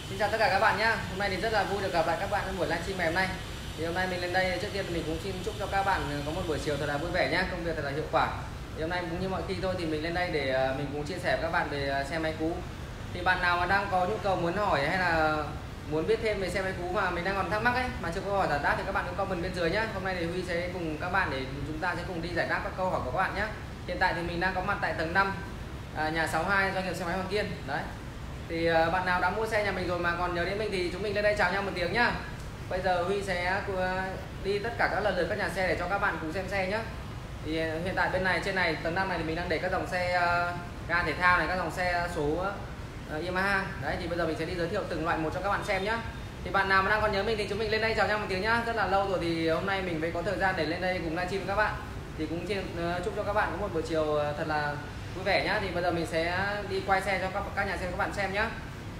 Xin chào tất cả các bạn nhé. Hôm nay thì rất là vui được gặp lại các bạn trong buổi livestream ngày hôm nay. Thì hôm nay mình lên đây trước tiên mình cũng xin chúc cho các bạn có một buổi chiều thật là vui vẻ nhé, công việc thật là hiệu quả. Thì hôm nay cũng như mọi khi thôi thì mình lên đây để mình cũng chia sẻ với các bạn về xe máy cũ. Thì bạn nào mà đang có nhu cầu muốn hỏi hay là muốn biết thêm về xe máy cũ mà mình đang còn thắc mắc ấy mà chưa có hỏi giải đáp thì các bạn cứ comment bên dưới nhé. Hôm nay thì Huy sẽ cùng các bạn để chúng ta sẽ cùng đi giải đáp các câu hỏi của các bạn nhé. Hiện tại thì mình đang có mặt tại tầng 5 nhà 62 doanh nghiệp xe máy Hoàng Kiên. Đấy. Thì bạn nào đã mua xe nhà mình rồi mà còn nhớ đến mình thì chúng mình lên đây chào nhau một tiếng nhá. Bây giờ Huy sẽ đi tất cả các lần lượt các nhà xe để cho các bạn cùng xem xe nhé. Thì hiện tại bên này trên này tầng 5 này thì mình đang để các dòng xe ga thể thao này, các dòng xe số Yamaha. Đấy thì bây giờ mình sẽ đi giới thiệu từng loại một cho các bạn xem nhé. Thì bạn nào mà đang còn nhớ mình thì chúng mình lên đây chào nhau một tiếng nhá. Rất là lâu rồi thì hôm nay mình mới có thời gian để lên đây cùng livestream với các bạn. Thì cũng chúc cho các bạn có một buổi chiều thật là vui vẻ nhá. Thì bây giờ mình sẽ đi quay xe cho các nhà xe các bạn xem nhá.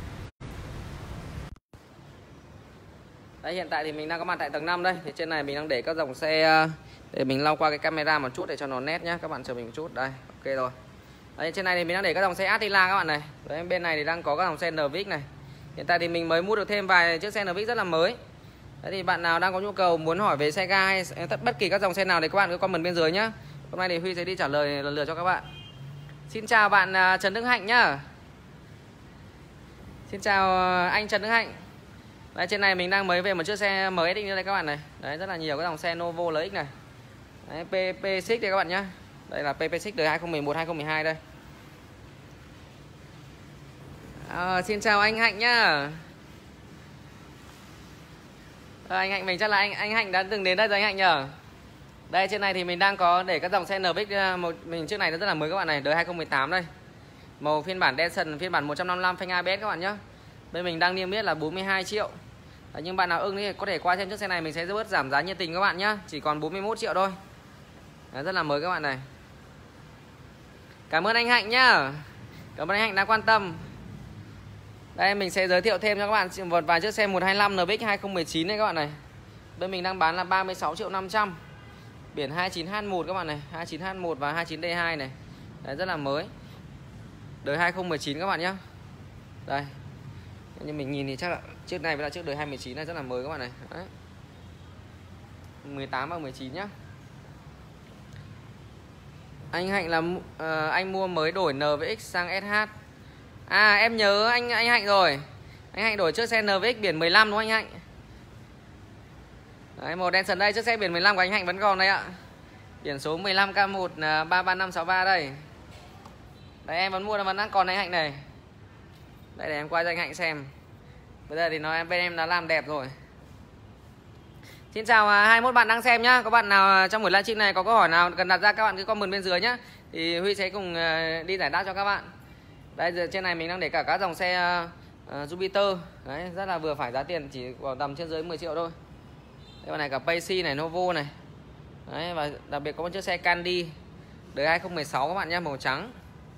Đấy, hiện tại thì mình đang có mặt tại tầng 5 đây. Thì trên này mình đang để các dòng xe để mình lau qua cái camera một chút để cho nó nét nhá. Các bạn chờ mình một chút. Đây, ok rồi. Đấy, trên này thì mình đang để các dòng xe Attila các bạn này. Đấy, bên này thì đang có các dòng xe NVX này. Hiện tại thì mình mới mua được thêm vài chiếc xe NVX rất là mới. Đấy thì bạn nào đang có nhu cầu muốn hỏi về xe ga hay bất kỳ các dòng xe nào thì các bạn cứ comment bên dưới nhá. Hôm nay thì Huy sẽ đi trả lời lần lượt cho các bạn. Xin chào bạn Trần Đức Hạnh nhá. Xin chào anh Trần Đức Hạnh. Đấy, trên này mình đang mới về một chiếc xe MSX như đây các bạn này. Đấy, rất là nhiều các dòng xe Novo LX này. Đấy, PP6 đây các bạn nhá. Đây là PP6 đời 2011 2012 đây. Xin chào anh Hạnh nhá. Anh Hạnh mình chắc là anh Hạnh đã từng đến đây rồi anh Hạnh nhờ. Đây trên này thì mình đang có để các dòng xe NVX mình chiếc này nó rất là mới các bạn này, đời 2018 đây. Màu phiên bản Denson, phiên bản 155 phanh ABS các bạn nhé. Bên mình đang niêm yết là 42 triệu. Đấy, nhưng bạn nào ưng thì có thể qua thêm chiếc xe này mình sẽ bớt giảm giá nhiệt tình các bạn nhé. Chỉ còn 41 triệu thôi. Đấy, rất là mới các bạn này. Cảm ơn anh Hạnh nhá. Cảm ơn anh Hạnh đã quan tâm. Đây mình sẽ giới thiệu thêm cho các bạn một vài chiếc xe 125 NVX 2019 này các bạn này. Bên mình đang bán là 36 triệu 500. Biển 29H1 các bạn này, 29H1 và 29D2 này. Đấy, rất là mới. Đời 2019 các bạn nhé. Đây. Như mình nhìn thì chắc là chiếc này với là chiếc đời 2019 này rất là mới các bạn này. Đấy. 18 và 19 nhá. Anh Hạnh là anh mua mới đổi NVX sang SH. À em nhớ anh Hạnh rồi. Anh Hạnh đổi chiếc xe NVX biển 15 đúng không anh Hạnh? Đấy, màu đen sần đây, chiếc xe biển 15 của anh Hạnh vẫn còn đây ạ. Biển số 15K1 33563 đây. Đấy em vẫn mua, nó vẫn đang còn anh Hạnh này. Đây để em quay cho anh Hạnh xem. Bây giờ thì nó bên em đã làm đẹp rồi. Xin chào 21 bạn đang xem nhá. Có bạn nào trong buổi livestream này có câu hỏi nào cần đặt ra các bạn cứ comment bên dưới nhá. Thì Huy sẽ cùng đi giải đáp cho các bạn. Đây giờ trên này mình đang để cả các dòng xe Jupiter. Đấy rất là vừa phải giá tiền, chỉ khoảng tầm trên dưới 10 triệu thôi. Đây con này cả Pace này, Novo này. Đấy và đặc biệt có một chiếc xe Candy đời 2016 các bạn nhé, màu trắng.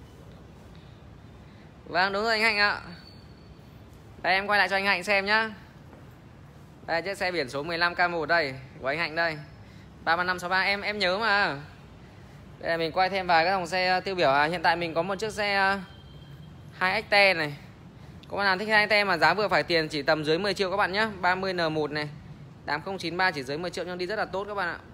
Vâng đúng rồi anh Hạnh ạ. Đây em quay lại cho anh Hạnh xem nhá. Đây chiếc xe biển số 15K1 đây của anh Hạnh đây. 33563 em nhớ mà. Đây là mình quay thêm vài các dòng xe tiêu biểu. Hiện tại mình có một chiếc xe 2XT này. Có bạn nào thích 2XT mà giá vừa phải tiền chỉ tầm dưới 10 triệu các bạn nhé. 30N1 này 8093 chỉ dưới 10 triệu nhưng đi rất là tốt các bạn ạ.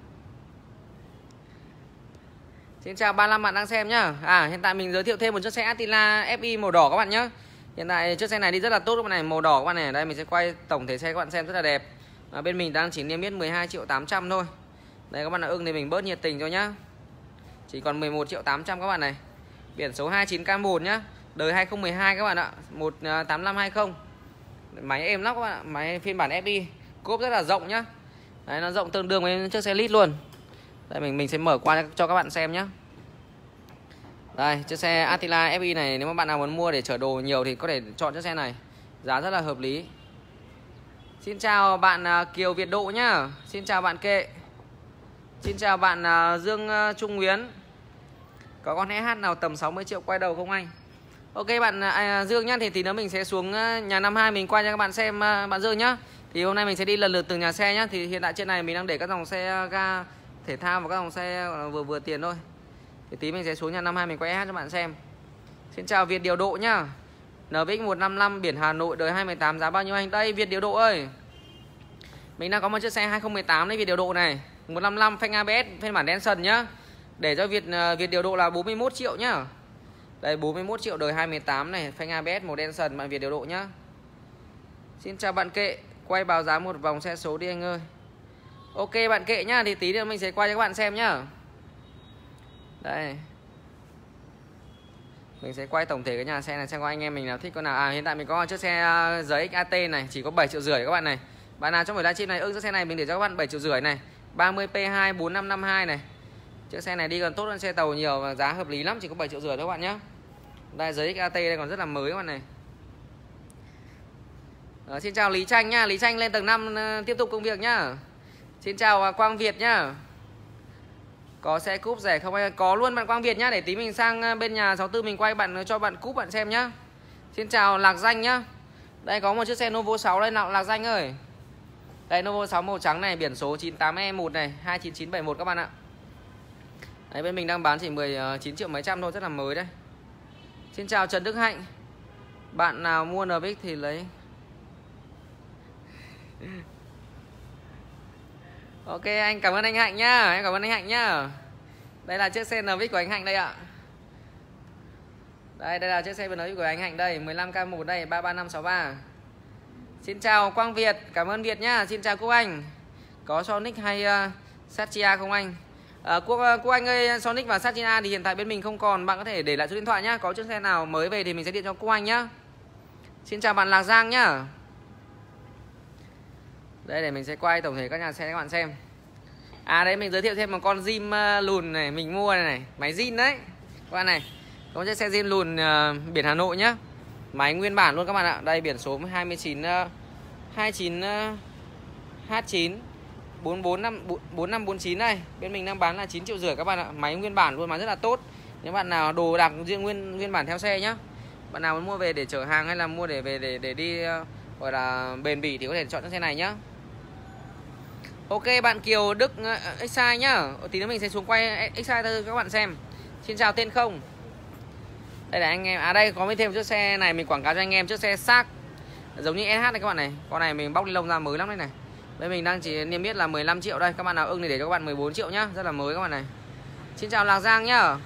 Xin chào 35 bạn đang xem nhá. Hiện tại mình giới thiệu thêm một chiếc xe Attila FI màu đỏ các bạn nhé. Hiện tại chiếc xe này đi rất là tốt các bạn này, màu đỏ các bạn này. Đây mình sẽ quay tổng thể xe các bạn xem rất là đẹp. Bên mình đang chỉ niêm yết 12 triệu 800 thôi. Đây các bạn nào ưng thì mình bớt nhiệt tình cho nhá. Chỉ còn 11 triệu 800 các bạn này. Biển số 29K1 nhá. Đời 2012 các bạn ạ, 18520. Máy êm lắm các bạn ạ, máy phiên bản FI. Cốp rất là rộng nhá. Đấy nó rộng tương đương với chiếc xe lít luôn. Đây mình sẽ mở qua cho các bạn xem nhé. Đây chiếc xe Attila FI này, nếu mà bạn nào muốn mua để chở đồ nhiều thì có thể chọn chiếc xe này. Giá rất là hợp lý. Xin chào bạn Kiều Việt Độ nhá. Xin chào bạn Kệ. Xin chào bạn Dương Trung Nguyễn. Có con SH nào tầm 60 triệu quay đầu không anh? Ok bạn Dương nhá, thì tí nữa mình sẽ xuống nhà 52 mình quay cho các bạn xem bạn Dương nhá. Thì hôm nay mình sẽ đi lần lượt từng nhà xe nhá. Thì hiện tại trên này mình đang để các dòng xe ga thể thao và các dòng xe vừa tiền thôi. Thì tí mình sẽ xuống nhà 52 mình quay SH cho bạn xem. Xin chào Việt Điều Độ nhá. NVX 155 biển Hà Nội đời 2018 giá bao nhiêu anh? Đây Việt điều độ ơi. Mình đang có một chiếc xe 2018 đấy Việt điều độ này, 155 phanh ABS phiên bản đen sần nhá. Để cho Việt điều độ là 41 triệu nhá. Đây 41 triệu đời 2018 này, phanh ABS màu đen sần bạn Việt điều độ nhá. Xin chào bạn Kệ, quay báo giá một vòng xe số đi anh ơi. Ok bạn Kệ nhá, thì tí nữa mình sẽ quay cho các bạn xem nhá. Đây. Mình sẽ quay tổng thể cái nhà xe này xem có anh em mình nào thích con nào. Hiện tại mình có chiếc xe GX AT này chỉ có 7,5 triệu các bạn này. Bạn nào trong buổi livestream này ưng chiếc xe này mình để cho các bạn 7,5 triệu này. 30 P2 4552 này. Chiếc xe này đi còn tốt hơn xe tàu nhiều và giá hợp lý lắm, chỉ có 7,5 triệu các bạn nhé. Đây GX AT đây còn rất là mới các bạn này. Xin chào Lý Tranh nhá, Lý Tranh lên tầng 5 tiếp tục công việc nhá. Xin chào Quang Việt nhá. Có xe cúp rẻ không anh? Có luôn bạn Quang Việt nhá, để tí mình sang bên nhà 64 mình quay bạn cho bạn cúp bạn xem nhá. Xin chào Lạc Danh nhá. Đây có một chiếc xe Novo 6 đây nào Lạc Danh ơi. Đây Novo 6 màu trắng này, biển số 98E1 này, 29971 các bạn ạ. Đấy bên mình đang bán chỉ 19 triệu mấy trăm thôi, rất là mới đây. Xin chào Trần Đức Hạnh. Bạn nào mua NVX thì lấy. Ok anh cảm ơn anh Hạnh nhá, em cảm ơn anh Hạnh nhá. Đây là chiếc xe NVX của anh Hạnh đây ạ. Đây là chiếc xe NVX của anh Hạnh đây, 15K1 đây, 33563. Xin chào Quang Việt, cảm ơn Việt nhá. Xin chào Quốc Anh. Có Sonic hay Satya không anh? Quốc Anh ơi, Sonic và Satya thì hiện tại bên mình không còn, bạn có thể để lại số điện thoại nhá. Có chiếc xe nào mới về thì mình sẽ điện cho Quốc Anh nhá. Xin chào bạn Lạc Giang nhá. Đây để mình sẽ quay tổng thể các nhà xe các bạn xem. Đây mình giới thiệu thêm một con Jim lùn này, mình mua này, máy Jin đấy. Các bạn này, có một chiếc xe Jim lùn biển Hà Nội nhá. Máy nguyên bản luôn các bạn ạ. Đây biển số 29 H9 4549 này. Bên mình đang bán là 9,5 triệu các bạn ạ. Máy nguyên bản luôn mà rất là tốt. Nếu bạn nào đồ đạc riêng nguyên bản theo xe nhá. Bạn nào muốn mua về để chở hàng hay là mua để về để đi gọi là bền bỉ thì có thể chọn chiếc xe này nhá. Ok bạn Kiều Đức Excite nhá. Tí nữa mình sẽ xuống quay Excite cho các bạn xem. Xin chào tên không. Đây là anh em. Đây có thêm một chiếc xe này mình quảng cáo cho anh em, chiếc xe Shark giống như SH này các bạn này. Con này mình bóc đi lông ra mới lắm đây này. Đây mình đang chỉ niêm yết là 15 triệu đây. Các bạn nào ưng thì để cho các bạn 14 triệu nhá, rất là mới các bạn này. Xin chào Lạc Giang nhá.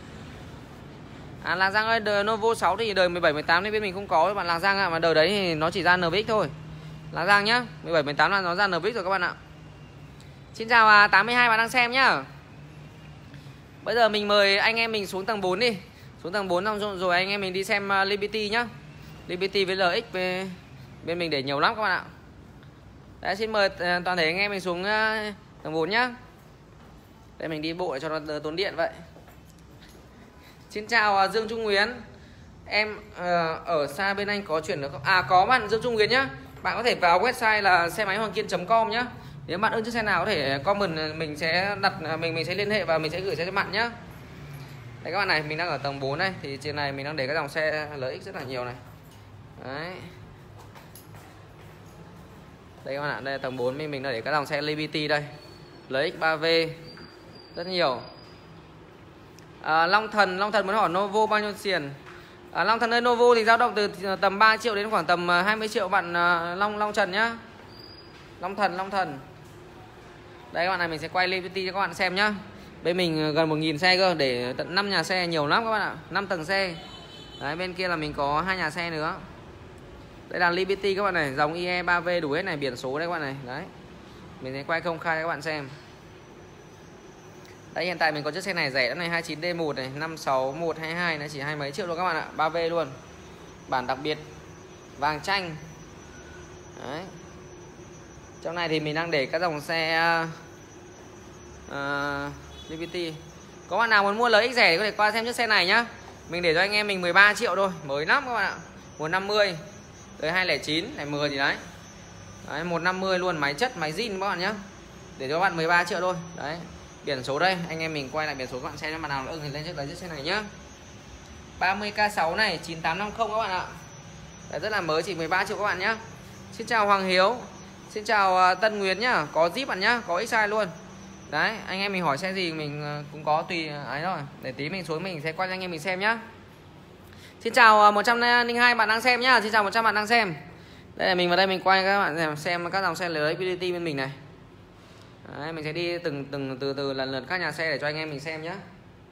Lạc Giang ơi, đời Novo 6 thì đời 17 18 nên bên mình không có các bạn Lạc Giang ạ, mà đời đấy thì nó chỉ ra NVX thôi. Lạc Giang nhá, 17 18 là nó ra NVX rồi các bạn ạ. Xin chào 82 bạn đang xem nhá. Bây giờ mình mời anh em mình xuống tầng 4 đi. Xuống tầng 4 xong rồi anh em mình đi xem Liberty nhá. Liberty với LX bên mình để nhiều lắm các bạn ạ. Đấy, xin mời toàn thể anh em mình xuống tầng 4 nhá. Đây mình đi bộ để cho nó đỡ tốn điện vậy. Xin chào Dương Trung Nguyễn. Em ở xa bên anh có chuyển được không? Có bạn Dương Trung Nguyễn nhá. Bạn có thể vào website là xe máy hoàng kiên.com nhá. Nếu bạn ưng chiếc xe nào có thể comment, mình sẽ đặt mình sẽ liên hệ và mình sẽ gửi xe cho bạn nhá. Đây các bạn này, mình đang ở tầng 4 đây, thì trên này mình đang để các dòng xe LX rất là nhiều này. Đấy. Đây các bạn ạ, đây là tầng 4 mình đã để các dòng xe Liberty đây. LX 3V rất nhiều. Long Thần muốn hỏi Novo bao nhiêu tiền? Long Thần ơi, Novo thì dao động từ tầm 3 triệu đến khoảng tầm 20 triệu bạn Long Trần nhá. Long Thần. Đây các bạn này, mình sẽ quay Liberty cho các bạn xem nhá. Bên mình gần 1.000 xe cơ, để tận 5 nhà xe, nhiều lắm các bạn ạ, 5 tầng xe. Đấy, bên kia là mình có 2 nhà xe nữa. Đây là Liberty các bạn này, dòng IE 3V đủ hết này, biển số đây các bạn này. Đấy. Mình sẽ quay công khai cho các bạn xem. Đấy, hiện tại mình có chiếc xe này rẻ lắm này, 29D1 này, 56122 nó chỉ 20 mấy triệu luôn các bạn ạ, 3V luôn. Bản đặc biệt vàng chanh. Đấy. Trong này thì mình đang để các dòng xe Liberty. Có bạn nào muốn mua LX rẻ thì có thể qua xem chiếc xe này nhá. Mình để cho anh em mình 13 triệu thôi, mới lắm các bạn ạ. 150 tới 209 này 10 gì đấy. Đấy 150 luôn, máy chất, máy zin các bạn nhá. Để cho các bạn 13 triệu thôi. Đấy. Biển số đây, anh em mình quay lại biển số các bạn xem, bạn nào ưng thì lên chiếc đấy, chiếc xe này nhá. 30K6 này, 9850 các bạn ạ. Đấy, rất là mới, chỉ 13 triệu các bạn nhá. Xin chào Hoàng Hiếu. Xin chào Tân Nguyễn nhá, có Jeep bạn nhá, có Excite luôn. Đấy, anh em mình hỏi xe gì mình cũng có tùy ấy rồi. Để tí mình xuống mình sẽ quay cho anh em mình xem nhá. Xin chào 102 bạn đang xem nhá. Xin chào 100 bạn đang xem. Đây là mình vào đây mình quay các bạn xem các dòng xe Liability bên mình này. Đấy, mình sẽ đi từng từ lần lượt các nhà xe để cho anh em mình xem nhá.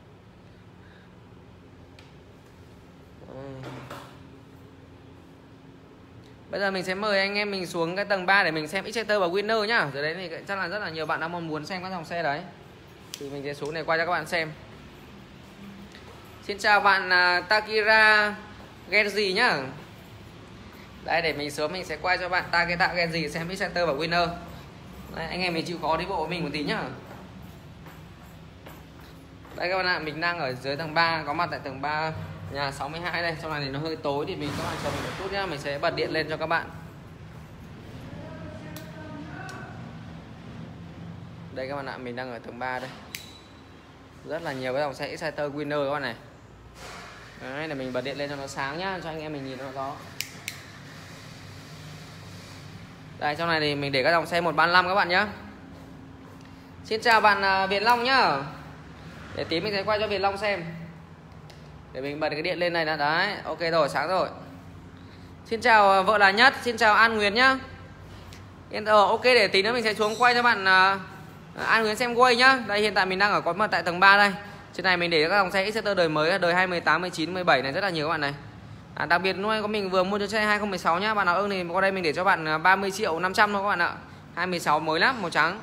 Bây giờ mình sẽ mời anh em mình xuống cái tầng 3 để mình xem Exciter và Winner nhá. Dưới đấy thì chắc là rất là nhiều bạn đang mong muốn xem các dòng xe đấy. Thì mình sẽ xuống để quay cho các bạn xem. Xin chào bạn Takira Genji nhá. Đây để mình xuống mình sẽ quay cho bạn Takira Genji xem Exciter và Winner. Đấy, anh em mình chịu khó đi bộ với mình một tí nhá. Đây các bạn ạ, mình đang ở dưới tầng 3, có mặt tại tầng 3 nhà 62 đây. Trong này thì nó hơi tối thì các bạn chờ mình một chút nhá, mình sẽ bật điện lên cho các bạn. Đây các bạn ạ, mình đang ở tầng 3 đây. Rất là nhiều cái dòng xe Exciter Winner các bạn này. Đấy, để mình bật điện lên cho nó sáng nhá, cho anh em mình nhìn nó rõ. Đây trong này thì mình để các dòng xe 135 các bạn nhá. Xin chào bạn Việt Long nhá. Để tí mình sẽ quay cho Việt Long xem. Để mình bật cái điện lên này đã. Đấy, ok rồi, sáng rồi. Xin chào vợ là Nhất, xin chào An Nguyễn nhá. Ok để tí nữa mình sẽ xuống quay cho bạn An Nguyễn xem quay nhá. Đây hiện tại mình đang ở có mặt tại tầng 3 đây. Trên này mình để các dòng xe Exciter đời mới, đời 2018, 19, 17 này rất là nhiều các bạn này. Đặc biệt luôn có mình vừa mua cho xe 2016 nhá. Bạn nào ưng thì qua đây mình để cho bạn 30 triệu 500 thôi các bạn ạ. 2016 mới lắm, màu trắng.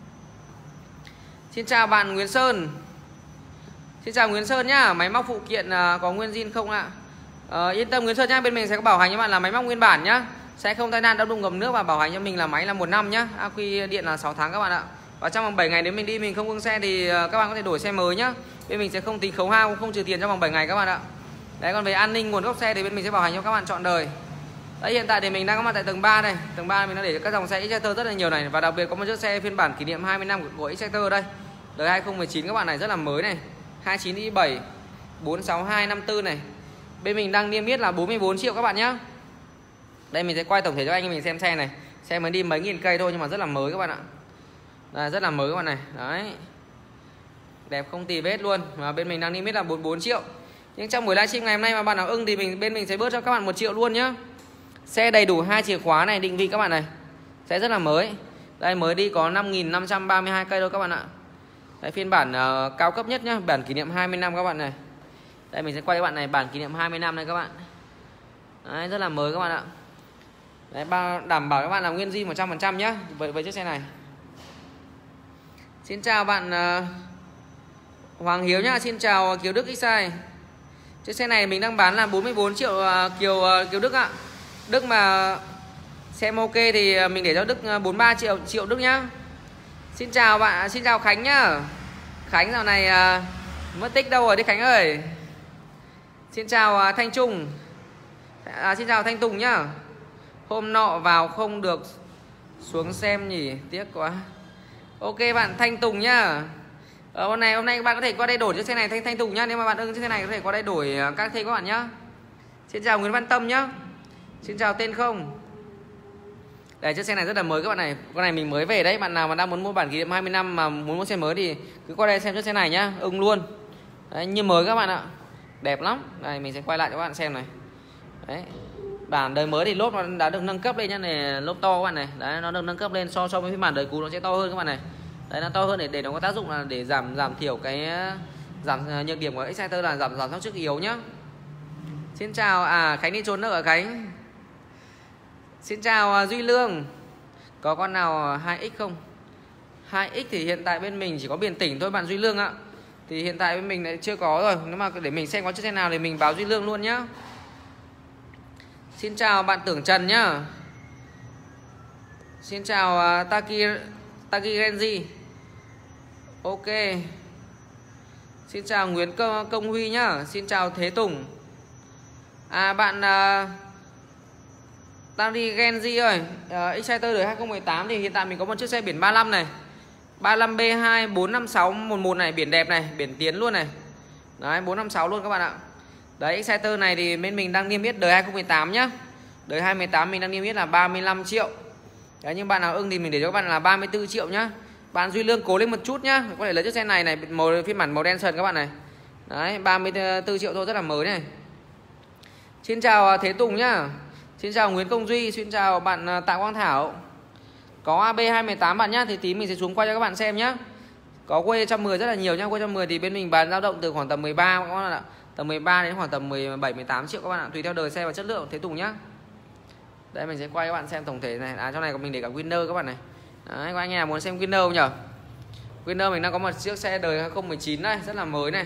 Xin chào bạn Nguyễn Sơn. Xin chào Nguyễn Sơn nhá. Máy móc phụ kiện có nguyên zin không ạ? Yên tâm Nguyễn Sơn nhá, bên mình sẽ có bảo hành cho bạn là máy móc nguyên bản nhá. Sẽ không tai nạn đau đụng ngập nước và bảo hành cho mình là máy là 1 năm nhá. Aqi điện là 6 tháng các bạn ạ. Và trong vòng 7 ngày nếu mình đi mình không ưng xe thì các bạn có thể đổi xe mới nhá. Bên mình sẽ không tính khấu hao, không trừ tiền trong vòng 7 ngày các bạn ạ. Đấy, còn về an ninh nguồn gốc xe thì bên mình sẽ bảo hành cho các bạn trọn đời. Đấy, hiện tại thì mình đang có mặt tại tầng 3 này. Tầng 3 mình đã để các dòng xe Exciter rất là nhiều này. Và đặc biệt có một chiếc xe phiên bản kỷ niệm 20 năm của Exciter đây. Đời 2019 các bạn này, rất là mới này. 29i7 46254 này. Bên mình đang niêm yết là 44 triệu các bạn nhá. Đây mình sẽ quay tổng thể cho anh mình xem xe này. Xe mới đi mấy nghìn cây thôi nhưng mà rất là mới các bạn ạ. Đây, rất là mới các bạn này. Đấy. Đẹp không tì vết luôn. Và bên mình đang niêm yết là 44 triệu. Nhưng trong buổi livestream ngày hôm nay mà bạn nào ưng thì bên mình sẽ bớt cho các bạn 1 triệu luôn nhá. Xe đầy đủ 2 chìa khóa này, định vị các bạn này. Xe rất là mới. Đây mới đi có 5.532 cây thôi các bạn ạ. Đấy, phiên bản cao cấp nhất nhá, bản kỷ niệm 20 năm các bạn này. Đây mình sẽ quay các bạn này, bản kỷ niệm 20 năm này các bạn. Đấy, rất là mới các bạn ạ. Đấy, đảm bảo các bạn là nguyên zin 100% nhá với chiếc xe này. Xin chào bạn Hoàng Hiếu nhá, xin chào Kiều Đức Xai. Chiếc xe này mình đang bán là 44 triệu Kiều Đức ạ. Đức mà xem ok thì mình để cho Đức 43 triệu Đức nhá. Xin chào bạn, xin chào Khánh nhá. Khánh dạo này mất tích đâu rồi đi Khánh ơi. Xin chào Thanh Trung. Xin chào Thanh Tùng nhá. Hôm nọ vào không được xuống xem nhỉ, tiếc quá. Ok bạn Thanh Tùng nhá. Hôm nay bạn có thể qua đây đổi chiếc xe này Thanh Tùng nhá. Nếu mà bạn ưng chiếc xe này có thể qua đây đổi các thêm các bạn nhá. Xin chào Nguyễn Văn Tâm nhá. Xin chào Tên Không. Đây chiếc xe này rất là mới các bạn này. Con này mình mới về đấy. Bạn nào mà đang muốn mua bản kỷ niệm 20 năm mà muốn mua xe mới thì cứ qua đây xem chiếc xe này nhá. Ưng luôn. Đấy, như mới các bạn ạ. Đẹp lắm. Đây mình sẽ quay lại cho các bạn xem này. Đấy. Bản đời mới thì lốp nó đã được nâng cấp lên nhá, này lốp to các bạn này. Đấy, nó được nâng cấp lên so với phiên bản đời cũ nó sẽ to hơn các bạn này. Đấy, nó to hơn để nó có tác dụng là để giảm thiểu cái giảm nhược điểm của Exciter là giảm sóc trước yếu nhá. Xin chào Khánh đi trốn nợ ở Khánh. Xin chào Duy Lương. Có con nào 2X không? 2X thì hiện tại bên mình chỉ có biển tỉnh thôi bạn Duy Lương ạ. Thì hiện tại bên mình lại chưa có rồi. Nếu mà để mình xem có chiếc xe nào thì mình báo Duy Lương luôn nhá. Xin chào bạn Tưởng Trần nhá. Xin chào Taki Genji. Ok. Xin chào Nguyễn Công Huy nhá. Xin chào Thế Tùng. Bạn Taki Genji ơi, Exciter đời 2018 thì hiện tại mình có một chiếc xe biển 35 này. 35B2 45611 này, biển đẹp này, biển tiến luôn này. Đấy, 456 luôn các bạn ạ. Đấy, Exciter này thì bên mình đang niêm yết đời 2018 nhá. Đời 2018 mình đang niêm yết là 35 triệu. Đấy, nhưng bạn nào ưng thì mình để cho các bạn là 34 triệu nhá. Bạn Duy Lương cố lên một chút nhá. Có thể lấy chiếc xe này phiên bản màu đen sần các bạn này. Đấy, 34 triệu thôi, rất là mới này. Xin chào Thế Tùng nhá. Xin chào Nguyễn Công Duy. Xin chào bạn Tạ Quang Thảo. Có AB218 bạn nhá. Thì tí mình sẽ xuống quay cho các bạn xem nhá. Có quay 110 rất là nhiều nhá. Quay 110 thì bên mình bán dao động từ khoảng tầm 13 các bạn ạ. Tầm 13 đến khoảng tầm 17 18 triệu các bạn ạ, tùy theo đời xe và chất lượng. Thế Tùng nhá. Đây mình sẽ quay các bạn xem tổng thể này. Trong này có mình để cả Winner các bạn này. Đấy, các anh em muốn xem Winner không nhỉ? Winner mình đang có một chiếc xe đời 2019 này, rất là mới này.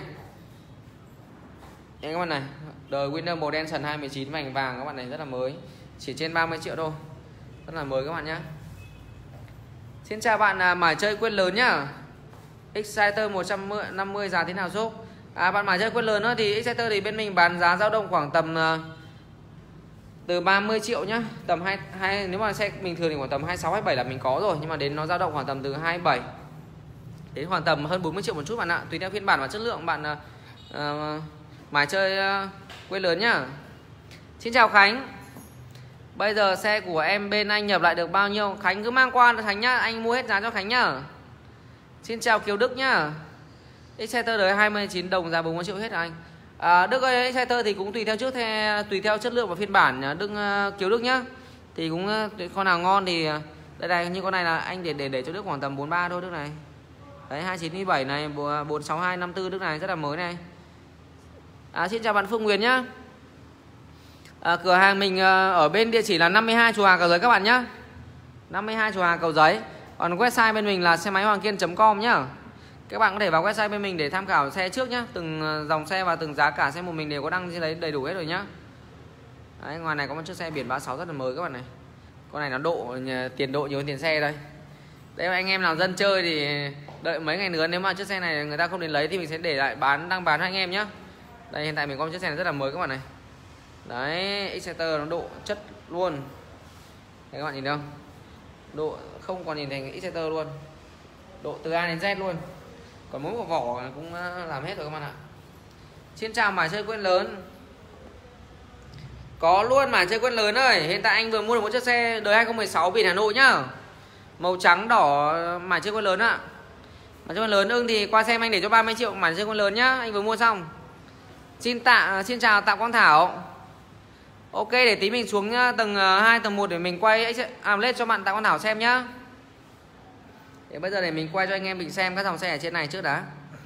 Đây các bạn này, đời Winner màu đen sần 2019 mảnh vàng các bạn này, rất là mới. Chỉ trên 30 triệu thôi. Rất là mới các bạn nhá. Xin chào bạn mải chơi quên lớn nhá. Exciter 150 giá thế nào giúp? Bạn mải chơi quên lớn nữa thì Exciter thì bên mình bán giá dao động khoảng tầm từ 30 triệu nhá. Tầm 2 nếu mà xe bình thường thì khoảng tầm 26 27 là mình có rồi, nhưng mà đến nó dao động khoảng tầm từ 27 đến khoảng tầm hơn 40 triệu một chút bạn ạ, tùy theo phiên bản và chất lượng bạn mải chơi quên lớn nhá. Xin chào Khánh. Bây giờ xe của em bên anh nhập lại được bao nhiêu? Khánh cứ mang qua Khánh nhá, anh mua hết giá cho Khánh nhá. Xin chào Kiều Đức nhá. Exciter đời 29 đồng giá 40 triệu hết rồi anh. Đức ơi, Exciter thì cũng tùy theo chất lượng và phiên bản Kiều Đức nhá. Thì cũng con nào ngon thì đây này, như con này là anh để cho Đức khoảng tầm 43 thôi Đức này. Đấy 297 này, 46254 Đức này rất là mới này. Xin chào bạn Phương Nguyên nhá. Cửa hàng mình ở bên địa chỉ là 52 Chùa Hà Cầu Giấy các bạn nhá. 52 Chùa Hà Cầu Giấy. Còn website bên mình là xe máy hoàng kiên.com nhá. Các bạn có thể vào website bên mình để tham khảo xe trước nhá. Từng dòng xe và từng giá cả xe của mình đều có đăng trên đấy đầy đủ hết rồi nhá. Đấy, ngoài này có một chiếc xe biển 36 rất là mới các bạn này. Con này nó tiền độ nhiều hơn tiền xe đây. Đấy, anh em nào dân chơi thì đợi mấy ngày nữa, nếu mà chiếc xe này người ta không đến lấy thì mình sẽ để lại đang bán cho anh em nhá. Đây hiện tại mình có một chiếc xe này rất là mới các bạn này. Đấy, Exciter nó độ chất luôn. Đấy các bạn nhìn thấy không? Độ không còn nhìn thành Exciter luôn. Độ từ A đến Z luôn. Còn mỗi một vỏ cũng làm hết rồi các bạn ạ. Xin chào mải chơi quên lớn. Có luôn mải chơi quên lớn ơi. Hiện tại anh vừa mua được một chiếc xe đời 2016 biển Hà Nội nhá. Màu trắng đỏ mải chơi quên lớn ạ. Mải chơi quên lớn ưng thì qua xem anh để cho 30 triệu mải chơi quên lớn nhá. Anh vừa mua xong. Xin chào Tạ Quang Thảo. Ok, để tí mình xuống tầng 2, tầng 1 để mình quay lên cho bạn Tạ Quang Thảo xem nhá. Để bây giờ để mình quay cho anh em mình xem các dòng xe ở trên này trước đã.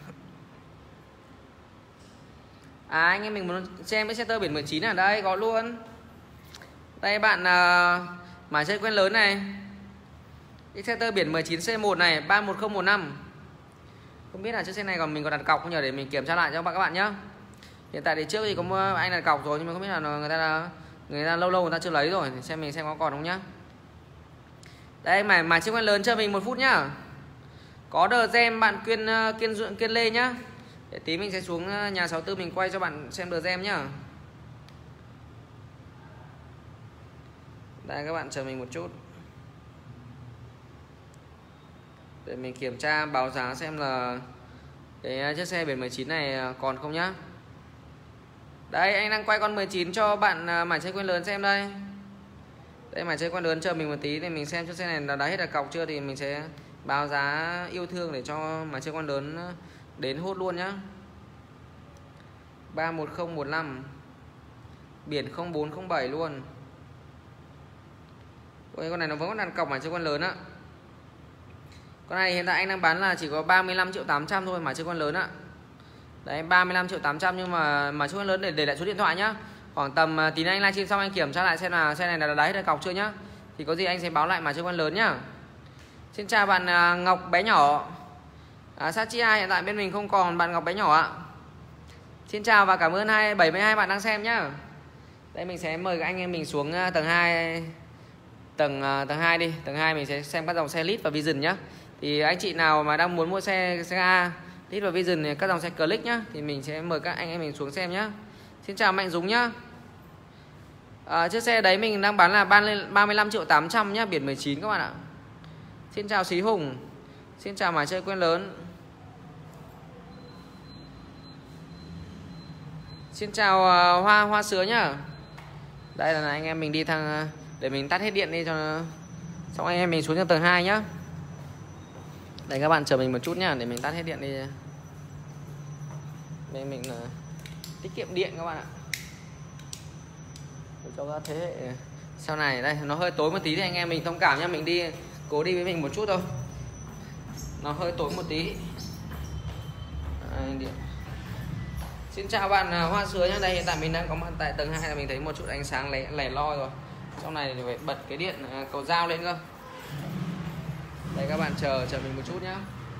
Anh em mình muốn xem Exciter biển 19 ở đây có luôn. Đây bạn mải chơi quen lớn này. Exciter biển 19 C1 này 31015. Không biết là chiếc xe này còn mình còn đặt cọc không nhờ, để mình kiểm tra lại cho các bạn nhá. Hiện tại thì trước thì có anh đặt cọc rồi, nhưng mà không biết là người ta lâu người ta chưa lấy rồi, xem mình xem có còn không nhá. Đây mải chiếc quen lớn cho mình 1 phút nhá. Có đờ gem bạn Kiên Lê nhá. Để tí mình sẽ xuống nhà 64 mình quay cho bạn xem đờ gem nhá. Đây các bạn chờ mình một chút. Để mình kiểm tra báo giá xem là cái chiếc xe biển 19 này còn không nhá. Đây anh đang quay con 19 cho bạn mải chơi quen lớn xem đây. Đây mải chơi quen lớn, chờ mình một tí để mình xem chiếc xe này đã hết đặt cọc chưa, thì mình sẽ báo giá yêu thương để cho mải chơi quen lớn đến hốt luôn nhá. 31015 biển 0407 luôn. Ôi, con này nó vẫn còn đặt cọc mải chơi quen lớn á. Con này hiện tại anh đang bán là chỉ có 35 triệu 800 thôi mải chơi quen lớn á. Đấy 35 triệu 800, nhưng mà mải chơi quen lớn để lại số điện thoại nhá. Khoảng tầm tí nữa anh livestream xong anh kiểm tra lại xem là xe này đã đáy đặt cọc chưa nhá. Thì có gì anh sẽ báo lại mải chơi quen lớn nhá. Xin chào bạn Ngọc bé nhỏ. Satchia hiện tại bên mình không còn bạn Ngọc bé nhỏ ạ. Xin chào và cảm ơn 72 bạn đang xem nhá. Đây mình sẽ mời các anh em mình xuống tầng 2. Tầng 2 đi. Tầng 2 mình sẽ xem các dòng xe Lead và Vision nhá. Thì anh chị nào mà đang muốn mua xe A, Lead và Vision thì các dòng xe Click nhá, thì mình sẽ mời các anh em mình xuống xem nhá. Xin chào Mạnh Dũng nhá. Chiếc xe đấy mình đang bán là 35 triệu 800 nhá, biển 19 các bạn ạ. Xin chào Xí Hùng. Xin chào mải chơi quen lớn. Xin chào Hoa Sứa nhá. Đây là anh em mình đi thang để mình tắt hết điện đi cho xong anh em mình xuống tầng 2 nhá. Đây các bạn chờ mình một chút nhá, để mình tắt hết điện đi. Đây mình tiết kiệm điện các bạn ạ. cho các thế hệ sau này. Đây nó hơi tối một tí thì anh em mình thông cảm nhá, mình cố đi với mình một chút thôi, nó hơi tối một tí. Xin chào bạn Hoa Sứa nhá. Đây hiện tại mình đang có mặt tại tầng 2 là mình thấy một chút ánh sáng lẻ loi rồi. Trong này thì phải bật cái điện cầu dao lên cơ. Đây các bạn chờ mình một chút nhá.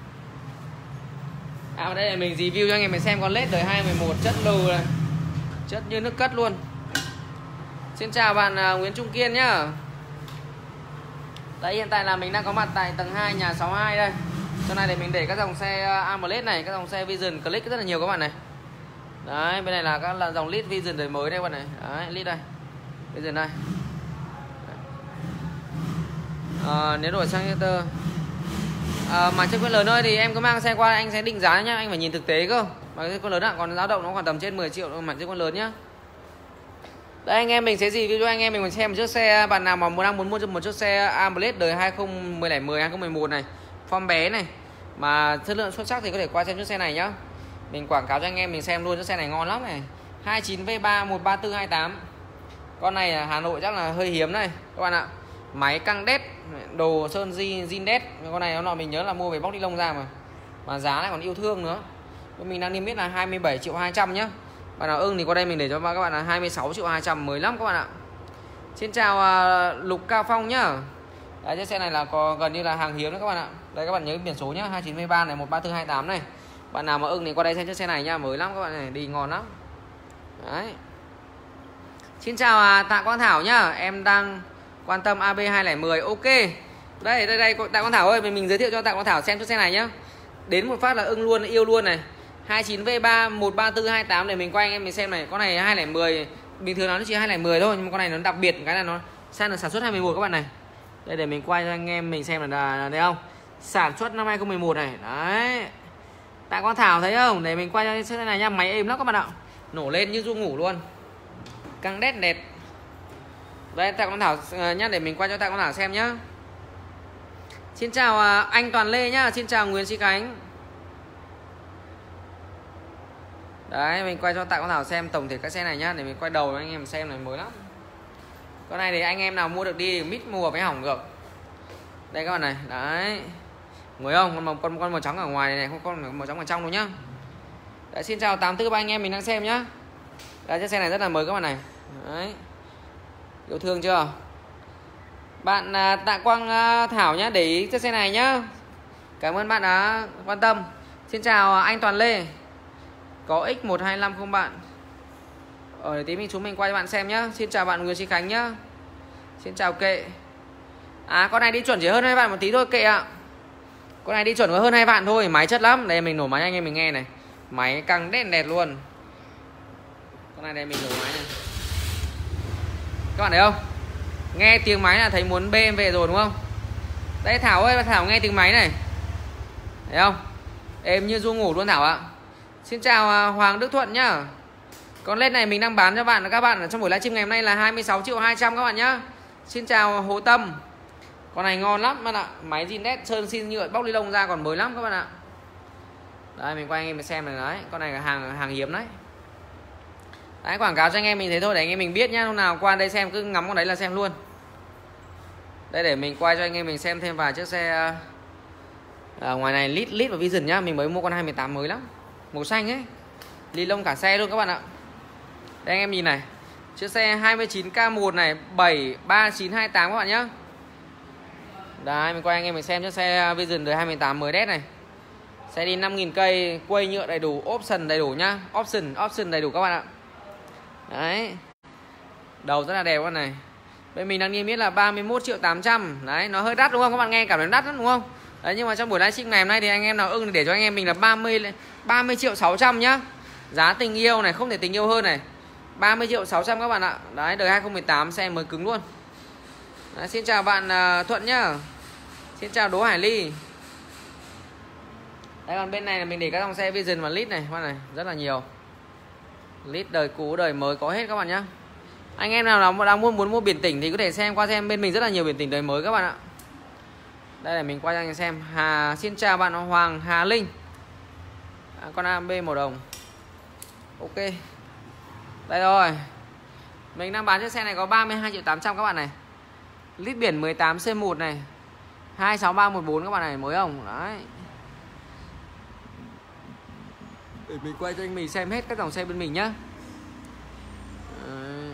Ở đây là mình review cho anh em mình xem con LED đời 2011 chất lù này, chất như nước cất luôn. Xin chào bạn Nguyễn Trung Kiên nhá. Đấy hiện tại là mình đang có mặt tại tầng 2 nhà 62 đây. Trong này để mình để các dòng xe AMOLED này, các dòng xe Vision Click rất là nhiều các bạn này. Đấy, bên này là các dòng led Vision đời mới đây các bạn này. Đấy, led đây. Vision đây. Nếu đổi sang Ether mà trên con lớn ơi thì em cứ mang xe qua anh sẽ định giá nhá, anh phải nhìn thực tế cơ. Mà cái con lớn ạ còn dao động nó khoảng tầm trên 10 triệu mặt trên con lớn nhá. Đây anh em mình sẽ review cho anh em mình xem một chiếc xe, bạn nào mà muốn mua một chiếc xe AMOLED đời 2010 2011 này, form bé này mà chất lượng xuất sắc thì có thể qua xem chiếc xe này nhá. Mình quảng cáo cho anh em mình xem luôn, chiếc xe này ngon lắm này. 29V3 13428. Con này Hà Nội chắc là hơi hiếm này các bạn ạ. Máy căng đét, đồ sơn zin đét. Con này nó mình nhớ là mua về bóc đi lông ra mà giá lại còn yêu thương nữa. Mình đang niêm yết là 27.200.000 nhá. Bạn nào ưng thì qua đây mình để cho các bạn là 26.200.000 mới lắm các bạn ạ. Xin chào Lục Cao Phong nhá. Đấy, chiếc xe này là có gần như là hàng hiếm đấy các bạn ạ. Đây các bạn nhớ biển số nhá, 29V3 này 13428 này. Bạn nào mà ưng thì qua đây xem chiếc xe này nha, mới lắm các bạn này, đi ngon lắm. Đấy. Xin chào Tạ Quang Thảo nhá, em đang quan tâm AB2010. Ok. Đây Tạ Quang Thảo ơi, mình giới thiệu cho Tạ Quang Thảo xem chiếc xe này nhá. Đến một phát là ưng luôn, yêu luôn này. 29V3 13428 để mình quay anh em mình xem này. Con này 2010 bình thường nó chỉ 2010 thôi, nhưng mà con này nó đặc biệt cái là nó sang được sản xuất 2011 các bạn này. Đây để mình quay cho anh em mình xem là thấy không? Sản xuất năm 2011 này. Đấy. Tạ Quang Thảo thấy không? Để mình quay cho chiếc này nha, máy êm lắm các bạn ạ. Nổ lên như ru ngủ luôn. Căng đét đẹp. Đây Tạ Quang Thảo nhá, để mình quay cho Tạ Quang Thảo xem nhá. Xin chào anh Toàn Lê nhá, xin chào Nguyễn Sĩ Khánh. Đấy, mình quay cho Tạ Quang Thảo xem tổng thể các xe này nhá, để mình quay đầu cho anh em xem này, mới lắm. Con này thì anh em nào mua được đi mít mùa mới hỏng được. Đây các bạn này, đấy. Ngồi không? Con màu trắng ở ngoài này, không con màu trắng ở trong đâu nhá. Đấy, xin chào 843 anh em mình đang xem nhá. Đấy, chiếc xe này rất là mới các bạn này. Đấy. Yêu thương chưa? Bạn Tạ Quang Thảo nhá, để ý chiếc xe này nhá. Cảm ơn bạn đã quan tâm. Xin chào anh Toàn Lê. Có X125 không bạn? Để tí mình quay cho bạn xem nhá. Xin chào bạn Nguyễn Sĩ Khánh nhá. Xin chào Kệ. Con này đi chuẩn chỉ hơn 2 vạn một tí thôi Kệ ạ. Con này đi chuẩn có hơn 2 vạn thôi, máy chất lắm. Đây mình nổ máy anh em mình nghe này. Máy căng đét đẹp luôn. Con này đây mình nổ máy này. Các bạn thấy không? Nghe tiếng máy là thấy muốn bê em về rồi đúng không? Đây Thảo ơi, Thảo nghe tiếng máy này. Thấy không? Êm như ru ngủ luôn Thảo ạ. Xin chào Hoàng Đức Thuận nhá. Con LED này mình đang bán cho các bạn ở trong buổi livestream ngày hôm nay là 26.200.000 các bạn nhá. Xin chào Hồ Tâm. Con này ngon lắm bạn ạ. Máy zin đét sơn xin nhựa bóc ly lông ra còn mới lắm các bạn ạ. Đây mình quay anh em xem này đấy. Con này là hàng hiếm đấy. Đấy quảng cáo cho anh em mình thế thôi để anh em mình biết nhá. Lúc nào qua đây xem cứ ngắm con đấy là xem luôn. Đây để mình quay cho anh em mình xem thêm vài chiếc xe ngoài này lít và Vision nhá. Mình mới mua con 2018 mới lắm. Màu xanh ấy. Ly lông cả xe luôn các bạn ạ. Đây anh em nhìn này. Chiếc xe 29K1 này 73928 các bạn nhá. Đấy mình quay anh em mình xem chiếc xe Vision đời 2018 mới đét này. Xe đi 5.000 cây, quay nhựa đầy đủ, option đầy đủ nhá. Option đầy đủ các bạn ạ. Đấy. Đầu rất là đẹp con này. Bên mình đang niêm yết là 31.800.000. Đấy, nó hơi đắt đúng không? Các bạn nghe cảm thấy đắt lắm đúng không? Đấy nhưng mà trong buổi livestream ngày hôm nay thì anh em nào ưng thì để cho anh em mình là 30.600.000 nhá. Giá tình yêu này, không thể tình yêu hơn này. 30.600.000 các bạn ạ. Đấy, đời 2018 xe mới cứng luôn. Đấy, xin chào bạn Thuận nhá. Xin chào Đỗ Hải Ly. Đấy còn bên này là mình để các dòng xe Vision và Lít này, các bạn này, rất là nhiều. Lít đời cũ, đời mới có hết các bạn nhá. Anh em nào đang muốn mua biển tỉnh thì có thể xem qua xem, bên mình rất là nhiều biển tỉnh đời mới các bạn ạ. Đây để mình quay cho anh xem. Xin chào bạn Hoàng Hà Linh. Con AB màu đồng. Ok. Đây rồi. Mình đang bán chiếc xe này có 32.800.000 các bạn này. Lít biển 18C1 này, 26314 các bạn này, mới không? Đấy. Để mình quay cho anh mình xem hết các dòng xe bên mình nhá. Đấy.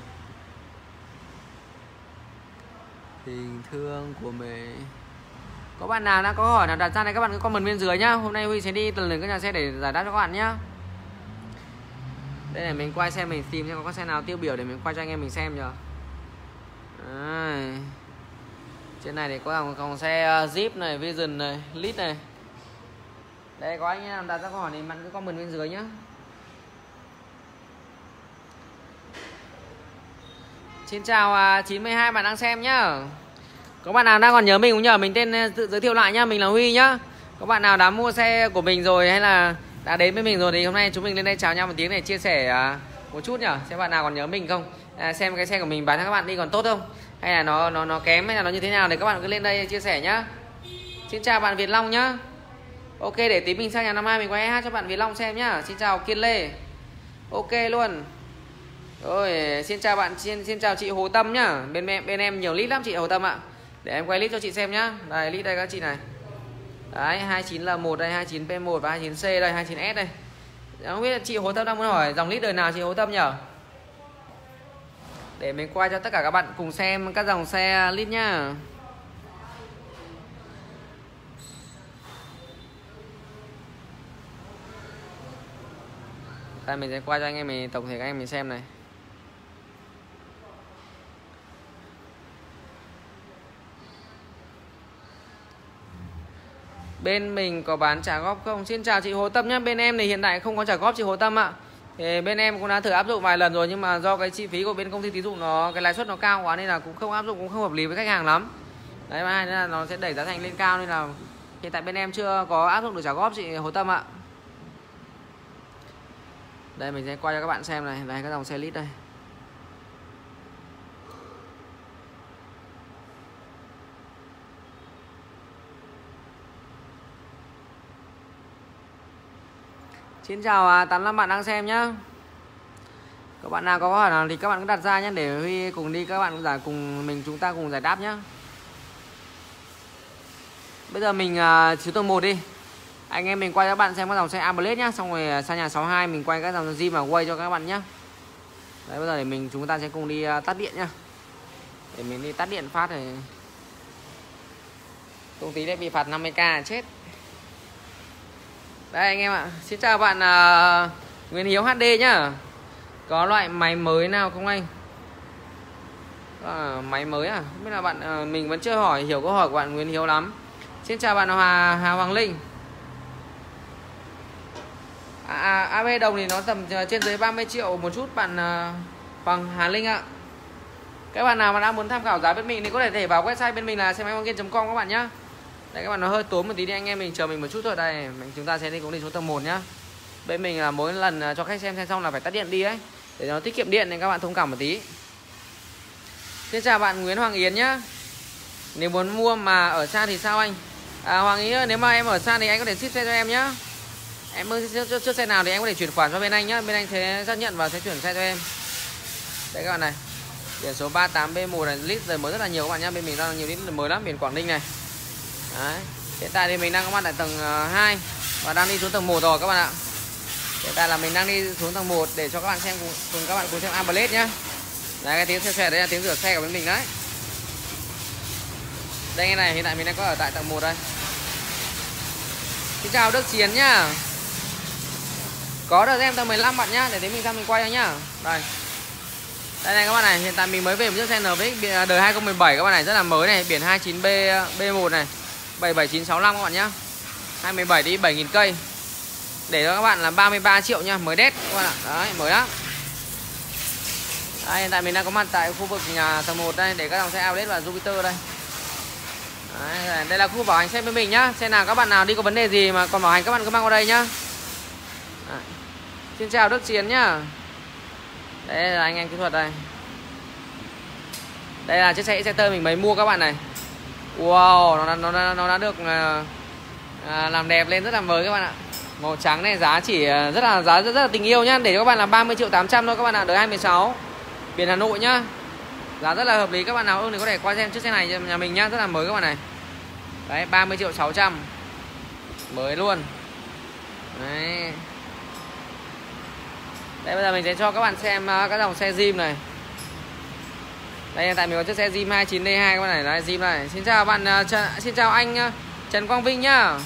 Tình thương của mình. Có bạn nào đang có hỏi nào đặt ra này các bạn cứ comment bên dưới nhá. Hôm nay Huy sẽ đi lần lượt các nhà xe để giải đáp cho các bạn nhá. Đây là mình quay xem, mình tìm xem có xe nào tiêu biểu để mình quay cho anh em mình xem nhờ. Đấy. Trên này thì có dòng xe Jeep này, Vision này, Lead này. Đây có anh em đặt ra câu hỏi thì bạn cứ comment bên dưới nhá. Xin chào 92 bạn đang xem nhá. Có bạn nào đang còn nhớ mình cũng nhờ mình tên tự giới thiệu lại nhá. Mình là Huy nhá. Có bạn nào đã mua xe của mình rồi hay là đã đến với mình rồi thì hôm nay chúng mình lên đây chào nhau một tiếng để chia sẻ một chút nhở. Xem bạn nào còn nhớ mình không, xem cái xe của mình bán cho các bạn đi còn tốt không, hay là nó kém hay là nó như thế nào, để các bạn cứ lên đây chia sẻ nhá. Xin chào bạn Việt Long nhá. Ok, để tí mình sang nhà năm 2 mình quay hát cho bạn Việt Long xem nhá. Xin chào Kiên Lê. Ok luôn. Rồi, xin chào bạn, xin chào chị Hồ Tâm nhá. Bên em nhiều lít lắm chị Hồ Tâm ạ. Để em quay lít cho chị xem nhá. Đây lít đây các chị này. Đấy, 29L1 đây, 29P1 và 29C đây, 29S đây. Không biết chị Hồ Tâm đang muốn hỏi dòng lít đời nào chị Hồ Tâm nhở? Để mình quay cho tất cả các bạn cùng xem các dòng xe lít nhá. Đây mình sẽ quay cho anh em mình tổng thể các anh mình xem này. Bên mình có bán trả góp không? Xin chào chị Hồ Tâm nhé. Bên em thì hiện tại không có trả góp chị Hồ Tâm ạ. Thì bên em cũng đã thử áp dụng vài lần rồi, nhưng mà do cái chi phí của bên công ty tín dụng cái lãi suất nó cao quá nên là cũng không áp dụng, cũng không hợp lý với khách hàng lắm. Đấy, và hai nữa là nó sẽ đẩy giá thành lên cao nên là hiện tại bên em chưa có áp dụng được trả góp chị Hồ Tâm ạ. Đây mình sẽ quay cho các bạn xem này, đây các dòng xe lít đây. Xin chào 85 bạn đang xem nhá. Các bạn nào có câu hỏi nào thì các bạn cứ đặt ra nhé, để Huy cùng đi, các bạn giải cùng mình, chúng ta cùng giải đáp nhá. Bây giờ mình chiếu tầng 1 đi. Anh em mình quay cho các bạn xem các dòng xe Ablade nhá, xong rồi sang nhà 62 mình quay các dòng Jeep và quay cho các bạn nhá. Đấy, bây giờ để chúng ta sẽ cùng đi tắt điện nhá. Để mình đi tắt điện phát thì công ty đấy bị phạt 50k chết. Đây anh em ạ. Xin chào bạn Nguyễn Hiếu HD nhá. Có loại máy mới nào không anh? Máy mới à? Không biết là bạn mình vẫn chưa hiểu câu hỏi của bạn Nguyễn Hiếu lắm. Xin chào bạn Hà Hoàng Linh. AB đồng thì nó tầm trên dưới 30 triệu một chút bạn Hoàng Hà Linh ạ. Các bạn nào mà đang muốn tham khảo giá bên mình thì có thể vào website bên mình là xemaihoangkiên.com các bạn nhá. Đấy, các bạn nó hơi tốn một tí thì anh em mình chờ mình một chút thôi. Đây chúng ta sẽ cũng đi xuống tầng 1 nhá. Bên mình là mỗi lần cho khách xem xong là phải tắt điện đi ấy, để nó tiết kiệm điện nên các bạn thông cảm một tí. Xin chào bạn Nguyễn Hoàng Yến nhá. Nếu muốn mua mà ở xa thì sao anh? Hoàng Yến, nếu mà em ở xa thì anh có thể ship xe cho em nhá. Em mới chiếc xe nào thì em có thể chuyển khoản cho bên anh nhá. Bên anh sẽ xác nhận và sẽ chuyển xe cho em. Đây các bạn này. Biển số 38B1 này, lít đời mới rất là nhiều các bạn nhá. Bên mình đang nhiều lít mới lắm, biển Quảng Ninh này. Đấy. Hiện tại thì mình đang có mặt tại tầng 2 và đang đi xuống tầng 1 rồi các bạn ạ. Hiện tại là mình đang đi xuống tầng 1 để cho các bạn xem cùng các bạn cùng xem Ablade nhá. Đấy, cái tiếng xe xòe đấy là tiếng rửa xe của bên mình đấy. Đây cái này hiện tại mình đang có ở tại tầng 1 đây. Xin chào Đức Chiến nhá. Có được em tầng 15 bạn nhá, để tí mình sang mình quay cho nhá. Đây. Đây này các bạn này, hiện tại mình mới về một chiếc xe NVX đời 2017 các bạn này, rất là mới này, biển 29B1 này, 77965 các bạn nhá. 2017 đi 7.000 cây. Để cho các bạn là 33 triệu nha, mới đét các bạn ạ. Đấy, mới lắm. Đây, hiện tại mình đang có mặt tại khu vực nhà tầng 1 đây để các dòng xe Ablade và Jupiter đây. Đấy, đây là khu bảo hành xe bên mình nhá. Xe nào các bạn nào đi có vấn đề gì mà còn bảo hành các bạn cứ mang vào đây nhá. Đấy. Xin chào Đức Chiến nhá. Đây là anh em kỹ thuật đây. Đây là chiếc xe Exciter mình mới mua các bạn này. Wow, nó đã được làm đẹp lên rất là mới các bạn ạ. Màu trắng này, giá chỉ rất là tình yêu nhá, để cho các bạn là 30.800.000 thôi các bạn ạ, đời 2016. Biển Hà Nội nhá. Giá rất là hợp lý, các bạn nào ưng thì có thể qua xem chiếc xe này nhà mình nhá, rất là mới các bạn này. Đấy, 30.600.000. Mới luôn. Đấy. Đây bây giờ mình sẽ cho các bạn xem các dòng xe Jim này. Đây hiện tại mình có chiếc xe Jim 29D2 các bạn này, đấy Jim này. Xin chào bạn xin chào anh Trần Quang Vinh nhá.